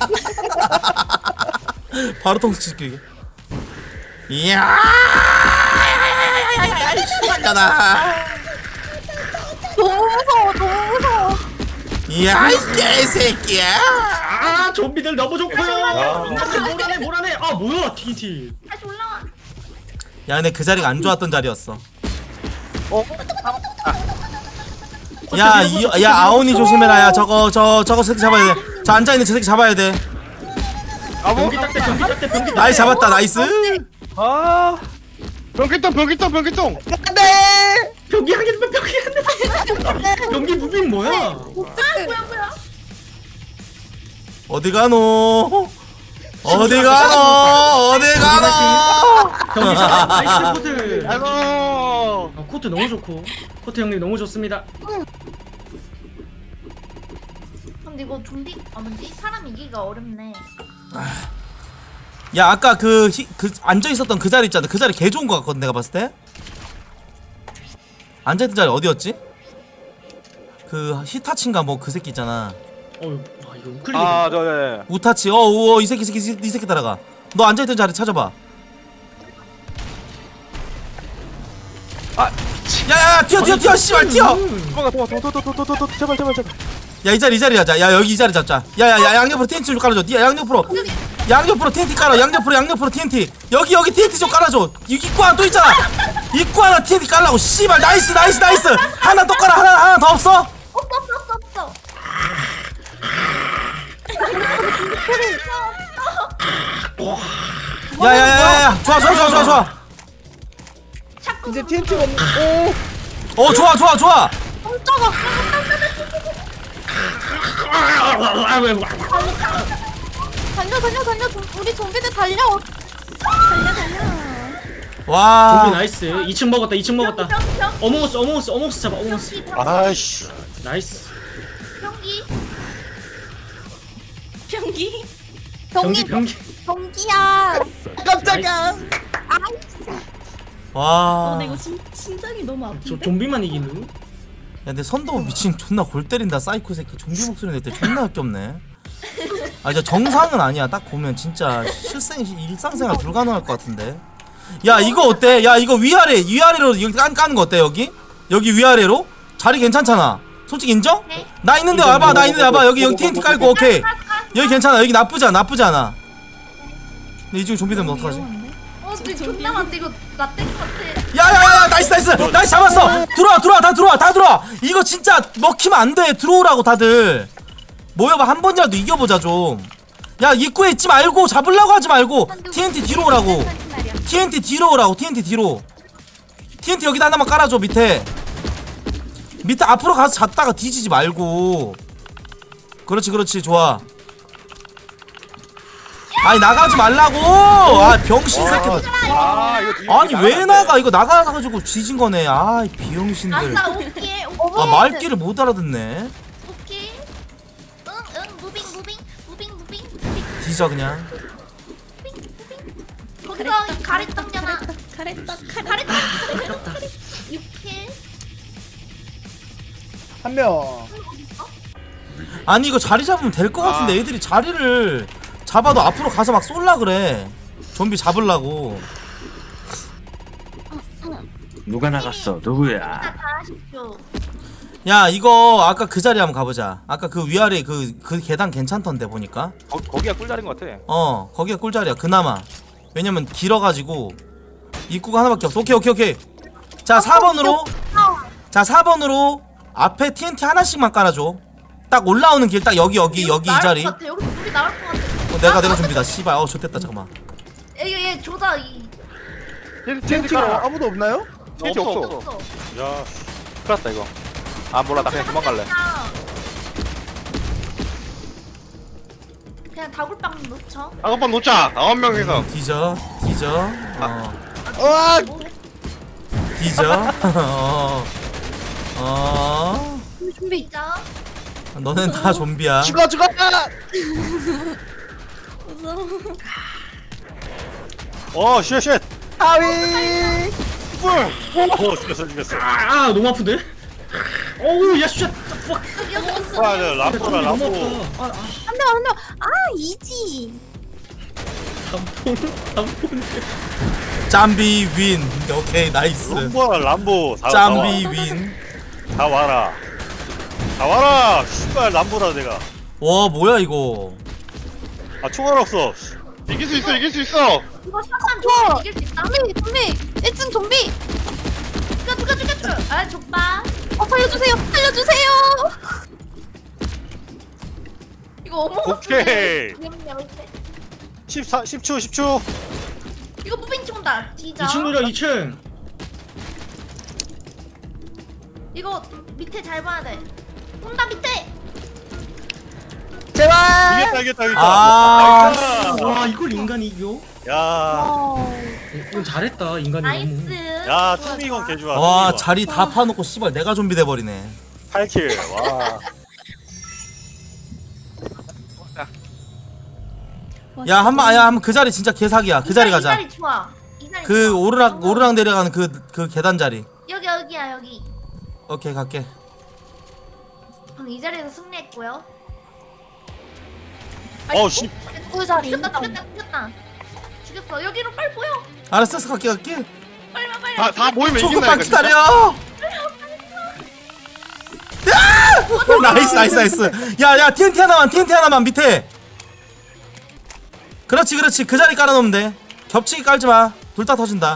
바로 통수 칠게. 이야 씨발려나. 너무 무서워 너무 무서워. 이야 이 개새끼야. 아 좀비들 너무 좋고요. 아. 몰아내 몰아내. 아 뭐야 티티. 다시 올라와. 야 근데 그 자리가 안 좋았던 자리였어. 어? 야, 이, 야 아오니 조심해라. 야 저거 저 저거 새끼 잡아야 돼. 저 앉아 있는 저 새끼 잡아야 돼. 병기 딱대 병기 딱대 병기. 나이스 잡았다. 나이스. 아. 병기똥 병기똥 병기똥. 안돼. 병기 한 개 되면 병기 한 대. 병기 무빙 뭐야? 아 뭐야 뭐야. 어디 가노? 어디 가노? 어디 가노? 병기 잡아. 나이스 코트. 아이고. 아, 코트 너무 좋고. 코트 형님 너무 좋습니다. 근데 이거 좀비 아 뭐지? 사람 이기기가 어렵네. 야 아까 그, 히, 그 앉아 있었던 그 자리 있잖아. 그 자리 개 좋은 거 같거든 내가 봤을 때. 앉아 있던 자리 어디였지? 그 히타치인가 뭐 그 새끼 있잖아. 어, 아 이거 우클릭. 아저 네. 우타치. 어, 우, 이 새끼 이 새끼 이 새끼 따라가. 너 앉아 있던 자리 찾아봐. 아, 야야야 튀어 튀어 튀어 씨발 튀어. 도망가 도망가 도도도도도도 제발 제발 제발. 야 이 자리 이 자리 하자. 야 여기 이 자리 잡자. 야야야 양옆으로 티엔티 좀 깔아줘. 야 양옆으로 양옆으로 티엔티 깔아. 양옆으로 양옆으로 티엔티. 여기 여기 티엔티 좀 깔아줘. 이 입구 하나 또 있잖아. 입구 하나 티엔티 깔라고. 씨발 나이스 나이스 나이스. 하나 또 깔아. 하나 하나 더 없어? 없어 없어 없어 없어. 야야야야 좋아 좋아 좋아 좋아 좋아. 이제 티엔티가 없는. 오. 어 좋아 좋아 좋아. 깜짝아. 달려 달려 달려. 좀- 우리 좀비들 달려. 달려 달려. 와. 좀비 나이스. 이 층 먹었다. 이 층 먹었다. 병기 병기 어몽어스 어몽어스 어몽어스 잡아. 어몽어스. 병기 아이씨. 나이스. 병기. 병기. 병기 병기 병기. 병기야. 깜짝이야. 와. 어, 나 이거 심, 심장이 너무 저 아픈데. 좀비만 이기는. 야 근데 선도 미친 존나 골 때린다. 사이코 새끼 좀비 목소리 낼 때 존나 역겹네. 아 진짜 정상은 아니야. 딱 보면 진짜 실생 일상생활 불가능할 것 같은데. 야 이거 어때? 야 이거 위아래 위아래로 여기 깐 까는 거 어때 여기? 여기 위아래로 자리 괜찮잖아. 솔직히 인정? 네. 나 있는데 와봐. 나 있는데 와봐. 여기 여기 티엔티 깔고 오케이. 여기 괜찮아. 여기 나쁘지 않아. 나쁘지 않아. 근데 이 중에 좀비 되면 어떡하지? 어 근데 존나 많은데 이거 나 땡 것 같아. 야야야야 나이스 나이스 나이스 잡았어. 들어와 들어와 다 들어와 다 들어와. 이거 진짜 먹히면 안 돼. 들어오라고 다들. 모여봐. 한 번이라도 이겨보자 좀. 야 입구에 있지 말고 잡으려고 하지 말고 티엔티 뒤로 오라고. 티엔티 뒤로 오라고. 티엔티 뒤로. 티엔티 여기다 하나만 깔아줘. 밑에 밑에 앞으로 가서 잡다가 뒤지지 말고. 그렇지 그렇지 좋아. 아니 나가지 말라고. 아 병신 새끼들. 아 이거. 아니 왜 나가. 이거 나가가지고 뒤진 거네. 아이 비용신들. 아싸 오케이 오케이. 아 말귀를 못 알아듣네. 오케이. 응응 무빙 무빙 무빙 무빙 무빙. 뒤져 그냥. 거기서 가래떡냐나. 가래떡 가래떡. 가래떡. 육 킬. 한 명. 아니 이거 자리 잡으면 될 것 같은데 애들이 자리를 잡아도 앞으로 가서 막 쏠라 그래. 좀비 잡으려고. 누가 나갔어? 누구야? 다 하십시오. 야 이거 아까 그 자리 한번 가보자. 아까 그 위아래 그, 그 계단 괜찮던데 보니까. 거, 거기가 꿀자리인 것 같아. 어 거기가 꿀자리야 그나마. 왜냐면 길어가지고 입구가 하나밖에 없어. 오케이 오케이 오케이. 자 사 번으로 자 사 번으로 앞에 티엔티 하나씩만 깔아줘. 딱 올라오는 길 딱 여기 여기 여기 이 자리. 여기 물이 나올 것 같아. 어, 내가 내가 준비다. 씨발 어 좋됐다 잠깐만. 얘, 얘 조다 이. 티엔티가 아무도 없나요? 없어 없어. 없어. 야, 큰일 났다 이거. 아 몰라 나 그냥 도망갈래. 그냥 다굴빵 놓쳐. 아홉 번 놓자. 아홉 명이서. 뒤져 뒤져 어 와 뒤져 어 어. 준비. 진짜. 너넨 다 좀비야. 죽어 죽어. 무서워. 어, 쉣, 쉣. 하위. 오, 죽였어, 죽였어. 아, 아 너무 아픈데? 어우 야 쉣. 여기 있어. 아, 네, 람보라, 너무 람보. 아파. 아, 아, 한 명, 한 명. 아, 이지. 단풍 단풍. 짬비 윈. 오케이 나이스. 람보라, 람보. 다, 짬비 윈. 다 와라. 다 와라. 씨발, 람보라 내가. 와 뭐야 이거. 아, 총알 없어. 이길 수 있어 이길 수 있어. 이거 사람 좀 이길 수 있다. 좀비, 좀비. 일 층 좀비. 누가 누가 죽였어? 아 족봐. 어, 살려주세요. 살려주세요. 이거 어머. 오케이. 귀엽네, 어때? 십사, 십 초, 십 초. 이거 무빙 온다. 진짜. 이 층 노려 이 층. 이거 밑에 잘 봐야 돼. 온다 밑에. 제발. 이겼다, 이겼다, 이겼다. 아. 나이스. 와 이걸 인간이 이겨? 야, 어. 이건 잘했다 인간이 너무. 나이스. 야, 투미건 개 좋아. 와 투미건. 자리 다 파놓고 씨발 내가 좀비 돼버리네. 팔 킬. 와. 야 한번 야 한번 그 자리 진짜 개사기야. 그 자리 이 가자. 자리 좋아. 이 자리 그 좋아. 오르락 오르락 내려가는 그 그 계단 자리. 여기 여기야 여기. 오케이 갈게. 방금 이 자리에서 승리했고요. 어, 씨. 꿀 자리. 죽였다 죽였다 죽였다. 죽였어. 여기로 빨리 보여. 알았어 갈게 갈게. 빨리 와 빨리. 다 다 모이면 조금만 이긴다니까. 진짜. 기다려. 야! 나이스 나이스 나이스. 야야 티엔티 하나만 티엔티 하나만 밑에. 그렇지 그렇지 그 자리 깔아놓으면 돼. 겹치기 깔지마. 둘 다 터진다.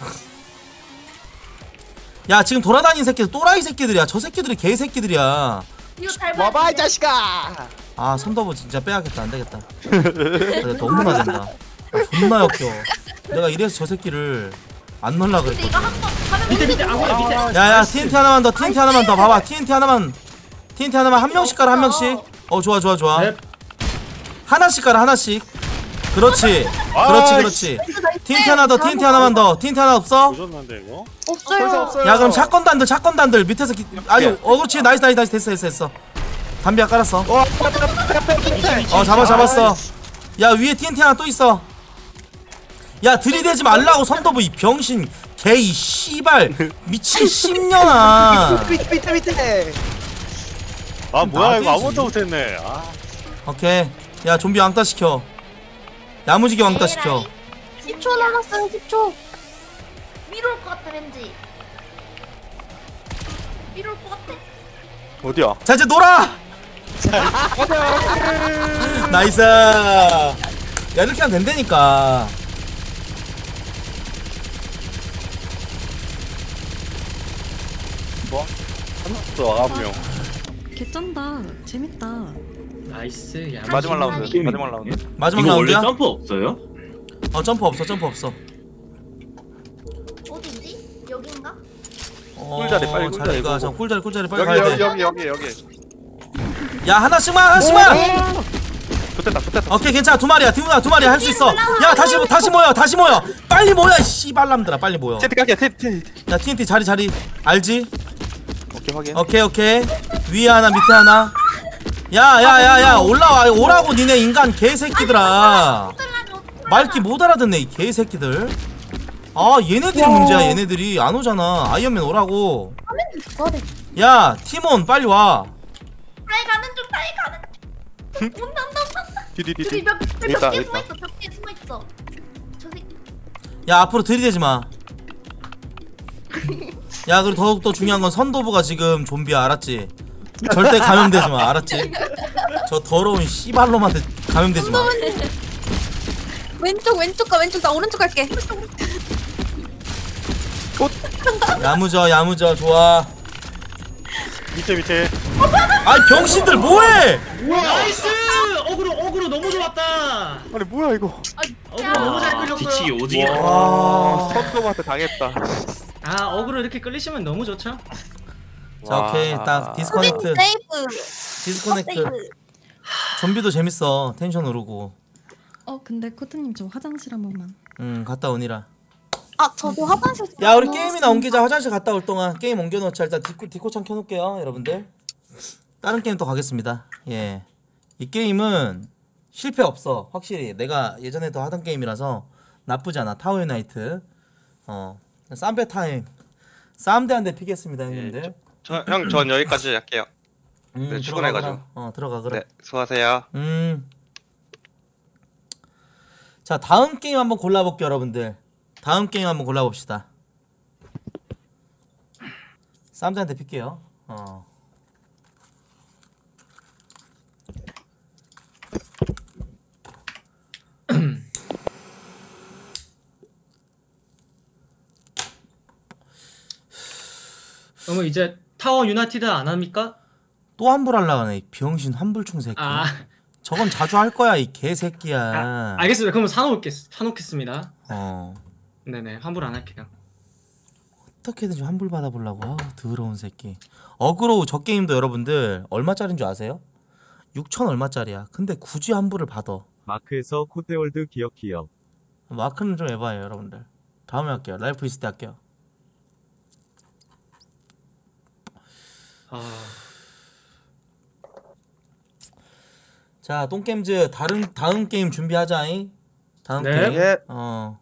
야 지금 돌아다니는 새끼들 또라이 새끼들이야. 저 새끼들이 개 새끼들이야. 이거 잘 봐. 와봐 이 자식아. 아 선더브 진짜 빼야겠다. 안되겠다. 너무나 된다. 아, 존나 역겨. 내가 이래서 저 새끼를 안 넣으려 근데 이거 그랬거든. 한번 가면 밑에 밑에 아구야 밑에. 야야 티엔티 하나만 더 티엔티 하나만 더 봐봐. 티엔티 하나만 티엔티 하나만 한 명씩 깔아 한 명씩. 어 좋아 좋아 좋아. 넵. 하나씩 깔아 하나씩. 그렇지 그렇지 그렇지. 티엔티 하나 더 티엔티 하나만 더. 티엔티 하나 없어? 조졌는데, 이거? 없어요. 없어요. 야 그럼 샷건 단들 샷건 단들 밑에서 기... 아니 어 그렇지 나이스 나이스 나이스 됐어 됐어 됐어. 담비야 깔았어. 와, 어 잡아 잡았어. 야 위에 티엔티 하나 또 있어. 야 들이대지 말라고 선더브 이 병신 개이 씨발 미친 십년아. 밑에 밑에 밑에. 아, 뭐야, 이거 나대지. 아무것도 못했네. 아. 오케이 야 좀비 왕따 시켜. 야무지게 왕따 시켜. 십 초 남았어요. 십 초. 위로 올 것 같아 왠지. 위로 올 것 같아. 어디야? 자 이제 놀아. 나이스. 야 이렇게 하면 된다니까. 또 아홉 명. 개쩐다. 재밌다. 나이스. 야 마지막 라운드. 아니. 마지막 라운드. 마지막 라운드야? 점프 없어요? 어 점프 없어 점프 없어. 어디지? 여긴가? 어, 꿀자리, 빨리 꿀자리 자리가 보고. 저 꿀자리 꿀자리 빨리 여기 가야 여기 돼. 여기 여기 여기. 야 하나씩만 하나씩만. 좋됐다 좋됐다. 오케이 괜찮아 두 마리야 두 마리 두 마리야 할 수 있어. 야 다시 다시 모여 다시 모여 빨리 모여 씨발람들아 빨리 모여. 텐트 깔게 텐트. 야 티엔티 자리 자리 알지? 오케이 확인. 오케이 오케이 위에 하나 밑에 하나. 야야야야 올라와 오라고 니네 인간 개새끼들아. 말귀 못 알아듣네 이 개새끼들. 아 얘네들이 문제야 얘네들이 안 오잖아. 아이언맨 오라고. 야 티몬 빨리 와. 타이 가는 중 타이 가는 중. 온다 온다 온다. 디디디디. 저기 벽 벽 있다, 뒤에 있다. 숨어 있어. 벽 뒤에 숨어 있어. 저 새끼. 야 앞으로 들이대지 마. 야 그리고 더욱더 중요한 건 선도부가 지금 좀비야 알았지? 절대 감염되지 마 알았지? 저 더러운 씨발놈한테 감염되지 마. 왼쪽 왼쪽 가 왼쪽 나 오른쪽 갈게. 야무져 야무져 좋아. 밑에, 밑에. 어, 아이 병신들 뭐해? 나이스! 어그로 어그로 너무 좋았다. 아니 뭐야 이거. 어그로 너무 잘 끌렸어요. 뒤치기 오지게. 와 선동한테 당했다. 아 어그로 이렇게 끌리시면 너무 좋죠. 자 오케이 딱 수빈 디스커넥트. 세이브. 디스커넥트. 세이브. 좀비도 재밌어. 텐션 오르고. 어 근데 코트님 저 화장실 한 번만. 음 갔다 오니라. 아 저도 화장실. 야 우리 게임이나 옮기자. 화장실 갔다 올 동안 게임 옮겨놓자. 일단 디코, 디코창 켜놓을게요 여러분들. 다른 게임 또 가겠습니다. 예, 이 게임은 실패 없어 확실히. 내가 예전에도 하던 게임이라서 나쁘지 않아. 타워 유나이트. 어 쌈배 타임. 쌈대 한 대 피겠습니다 형님들. 형 전 여기까지 할게요. 음, 네, 출근해가지고. 들어가거라. 어 들어가 그래. 네, 수고하세요. 음. 자 다음 게임 한번 골라볼게요 여러분들. 다음 게임 한번 골라봅시다. 쌈대한테 필게요. 어. 그러면 이제 타워 유나이티드 안 합니까? 또 환불 하려고 하네 이 병신 환불충 새끼. 아, 저건 자주 할 거야 이 개새끼야. 아 알겠습니다. 그럼 사놓을겠 사놓겠습니다. 어. 네네 환불 안 할게요. 어떻게든 좀 환불 받아보려고. 아우 더러운 새끼. 어그로우 저 게임도 여러분들 얼마짜리인 줄 아세요? 육천 얼마짜리야. 근데 굳이 환불을 받아. 마크에서 코데월드 기억 기억. 마크는 좀 해봐요 여러분들. 다음에 할게요. 라이프 있을 때 할게요. 아 자 똥겜즈 다른 다음 게임 준비하자잉. 다음 네. 게임. 예. 어.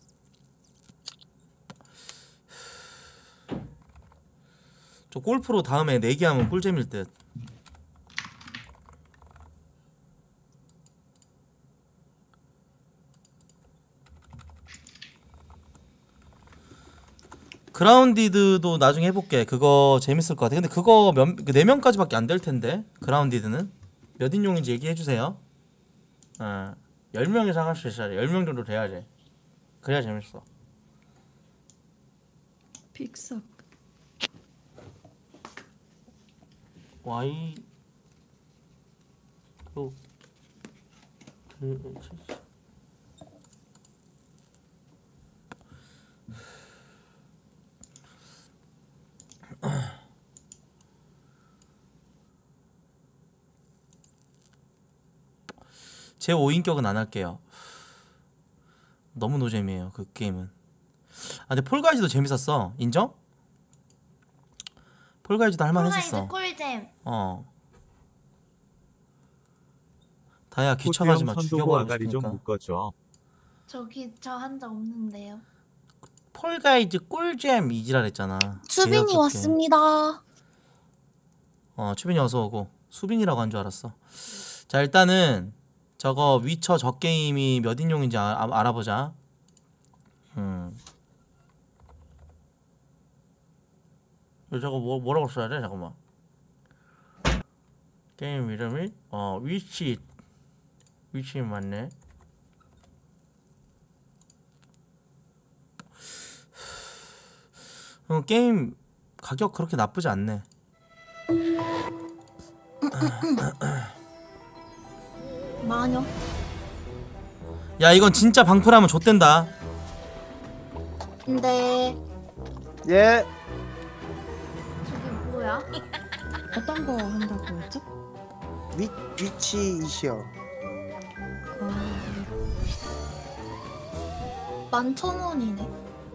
저 골프로 다음에 내기하면 꿀잼일 듯. 그라운디드도 나중에 해볼게. 그거 재밌을 것 같아. 근데 그거 몇, 네 명까지밖에 안 될 텐데. 그라운디드는 몇 인용인지 얘기해주세요. 어, 열 명 이상 할 수 있어야 돼. 열 명 정도 돼야지. 그래야 재밌어. 픽석. Y 그 그 제 오 인격은 안 할게요. 너무 노잼이에요 그 게임은. 아 근데 폴가이즈도 재밌었어. 인정? 폴가이즈도 할만했었어. 꿀잼. 어. 다야 귀찮아하지 마. 선도고 죽여버리고 아가리 좀 싶으니까. 묶어줘. 저기 저 한 적 없는데요. 폴가이즈 꿀잼 이지랄했잖아. 수빈이 개역겹게. 왔습니다. 어 추빈이 어서 오고. 수빈이라고 한 줄 알았어. 자 일단은 저거 위쳐 저 게임이 몇 인용인지 아, 아, 알아보자. 음. 이거 저거 뭐, 뭐라고 써야 돼? 잠깐만. 게임 이름이 어 위치 위치 맞네. 어, 게임 가격 그렇게 나쁘지 않네. 마녀. 야 이건 진짜 방풀하면 좆된다. 근데 예. 저게 뭐야? 어떤 거 한다고 했죠? 위 위치 이시여. 아, 만천 원이네.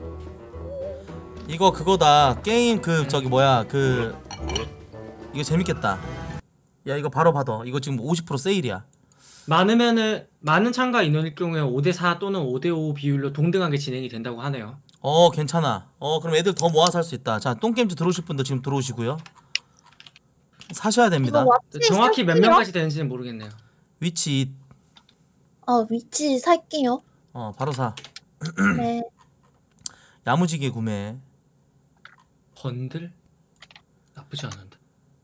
이거 그거다. 게임 그 저기 뭐야 그 이거 재밌겠다. 야 이거 바로 받아. 이거 지금 오십 퍼센트 세일이야. 많으면은 많은 참가 인원일 경우에 오 대 사 또는 오 대 오 비율로 동등하게 진행이 된다고 하네요. 어 괜찮아. 어 그럼 애들 더 모아서 할 수 있다. 자 똥게임즈 들어오실 분들 지금 들어오시고요. 사셔야 됩니다. 이거 왓치 정확히 몇 살게요. 명까지 되는지는 모르겠네요. 위치 어 위치 살게요. 어 바로 사. 네. 야무지게 구매. 번들? 나쁘지 않은데.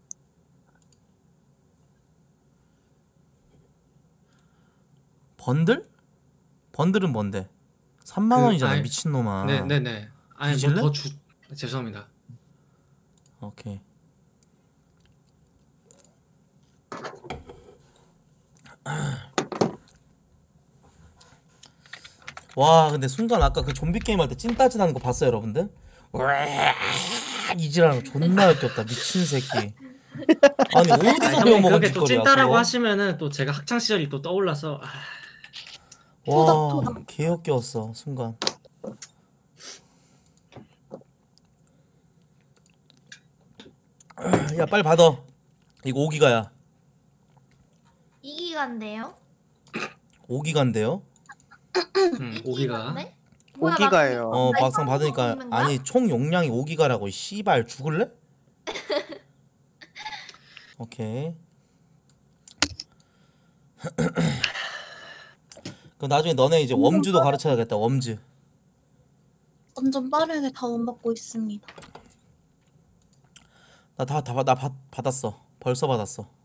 번들? 번들은 뭔데? 삼만 그, 원이잖아 아이, 미친놈아. 네네네. 아니 뒤질래? 뭐 더 주... 죄송합니다. 오케이. 와 근데 순간 아까 그 좀비 게임 할 때 찐따지 나는 거 봤어요 여러분들? 으아, 이지라는 거 존나 역겹다 미친 새끼. 아니 아니, 어디서 형님 배워먹은 그렇게 또 짓거리야 찐따라고 그거? 하시면은 또 제가 학창 시절이 또 떠올라서 아, 와 개역겨웠어 순간. 야 빨리 받아. 이거 오 기가야. 이 기가인데요? 오 기가인데요? 음, 오기가 네? 오 기가예요. 어 아이폰 막상 받으니까 있는 거야? 아니 총 용량이 오 기가라고. 씨발 죽을래? 오케이. 그 나중에 너네 이제 웜즈도 가르쳐야겠다. 웜즈. 완전 빠르게 다운받고 있습니다. 나 다 다 나 받았어. 벌써 받았어.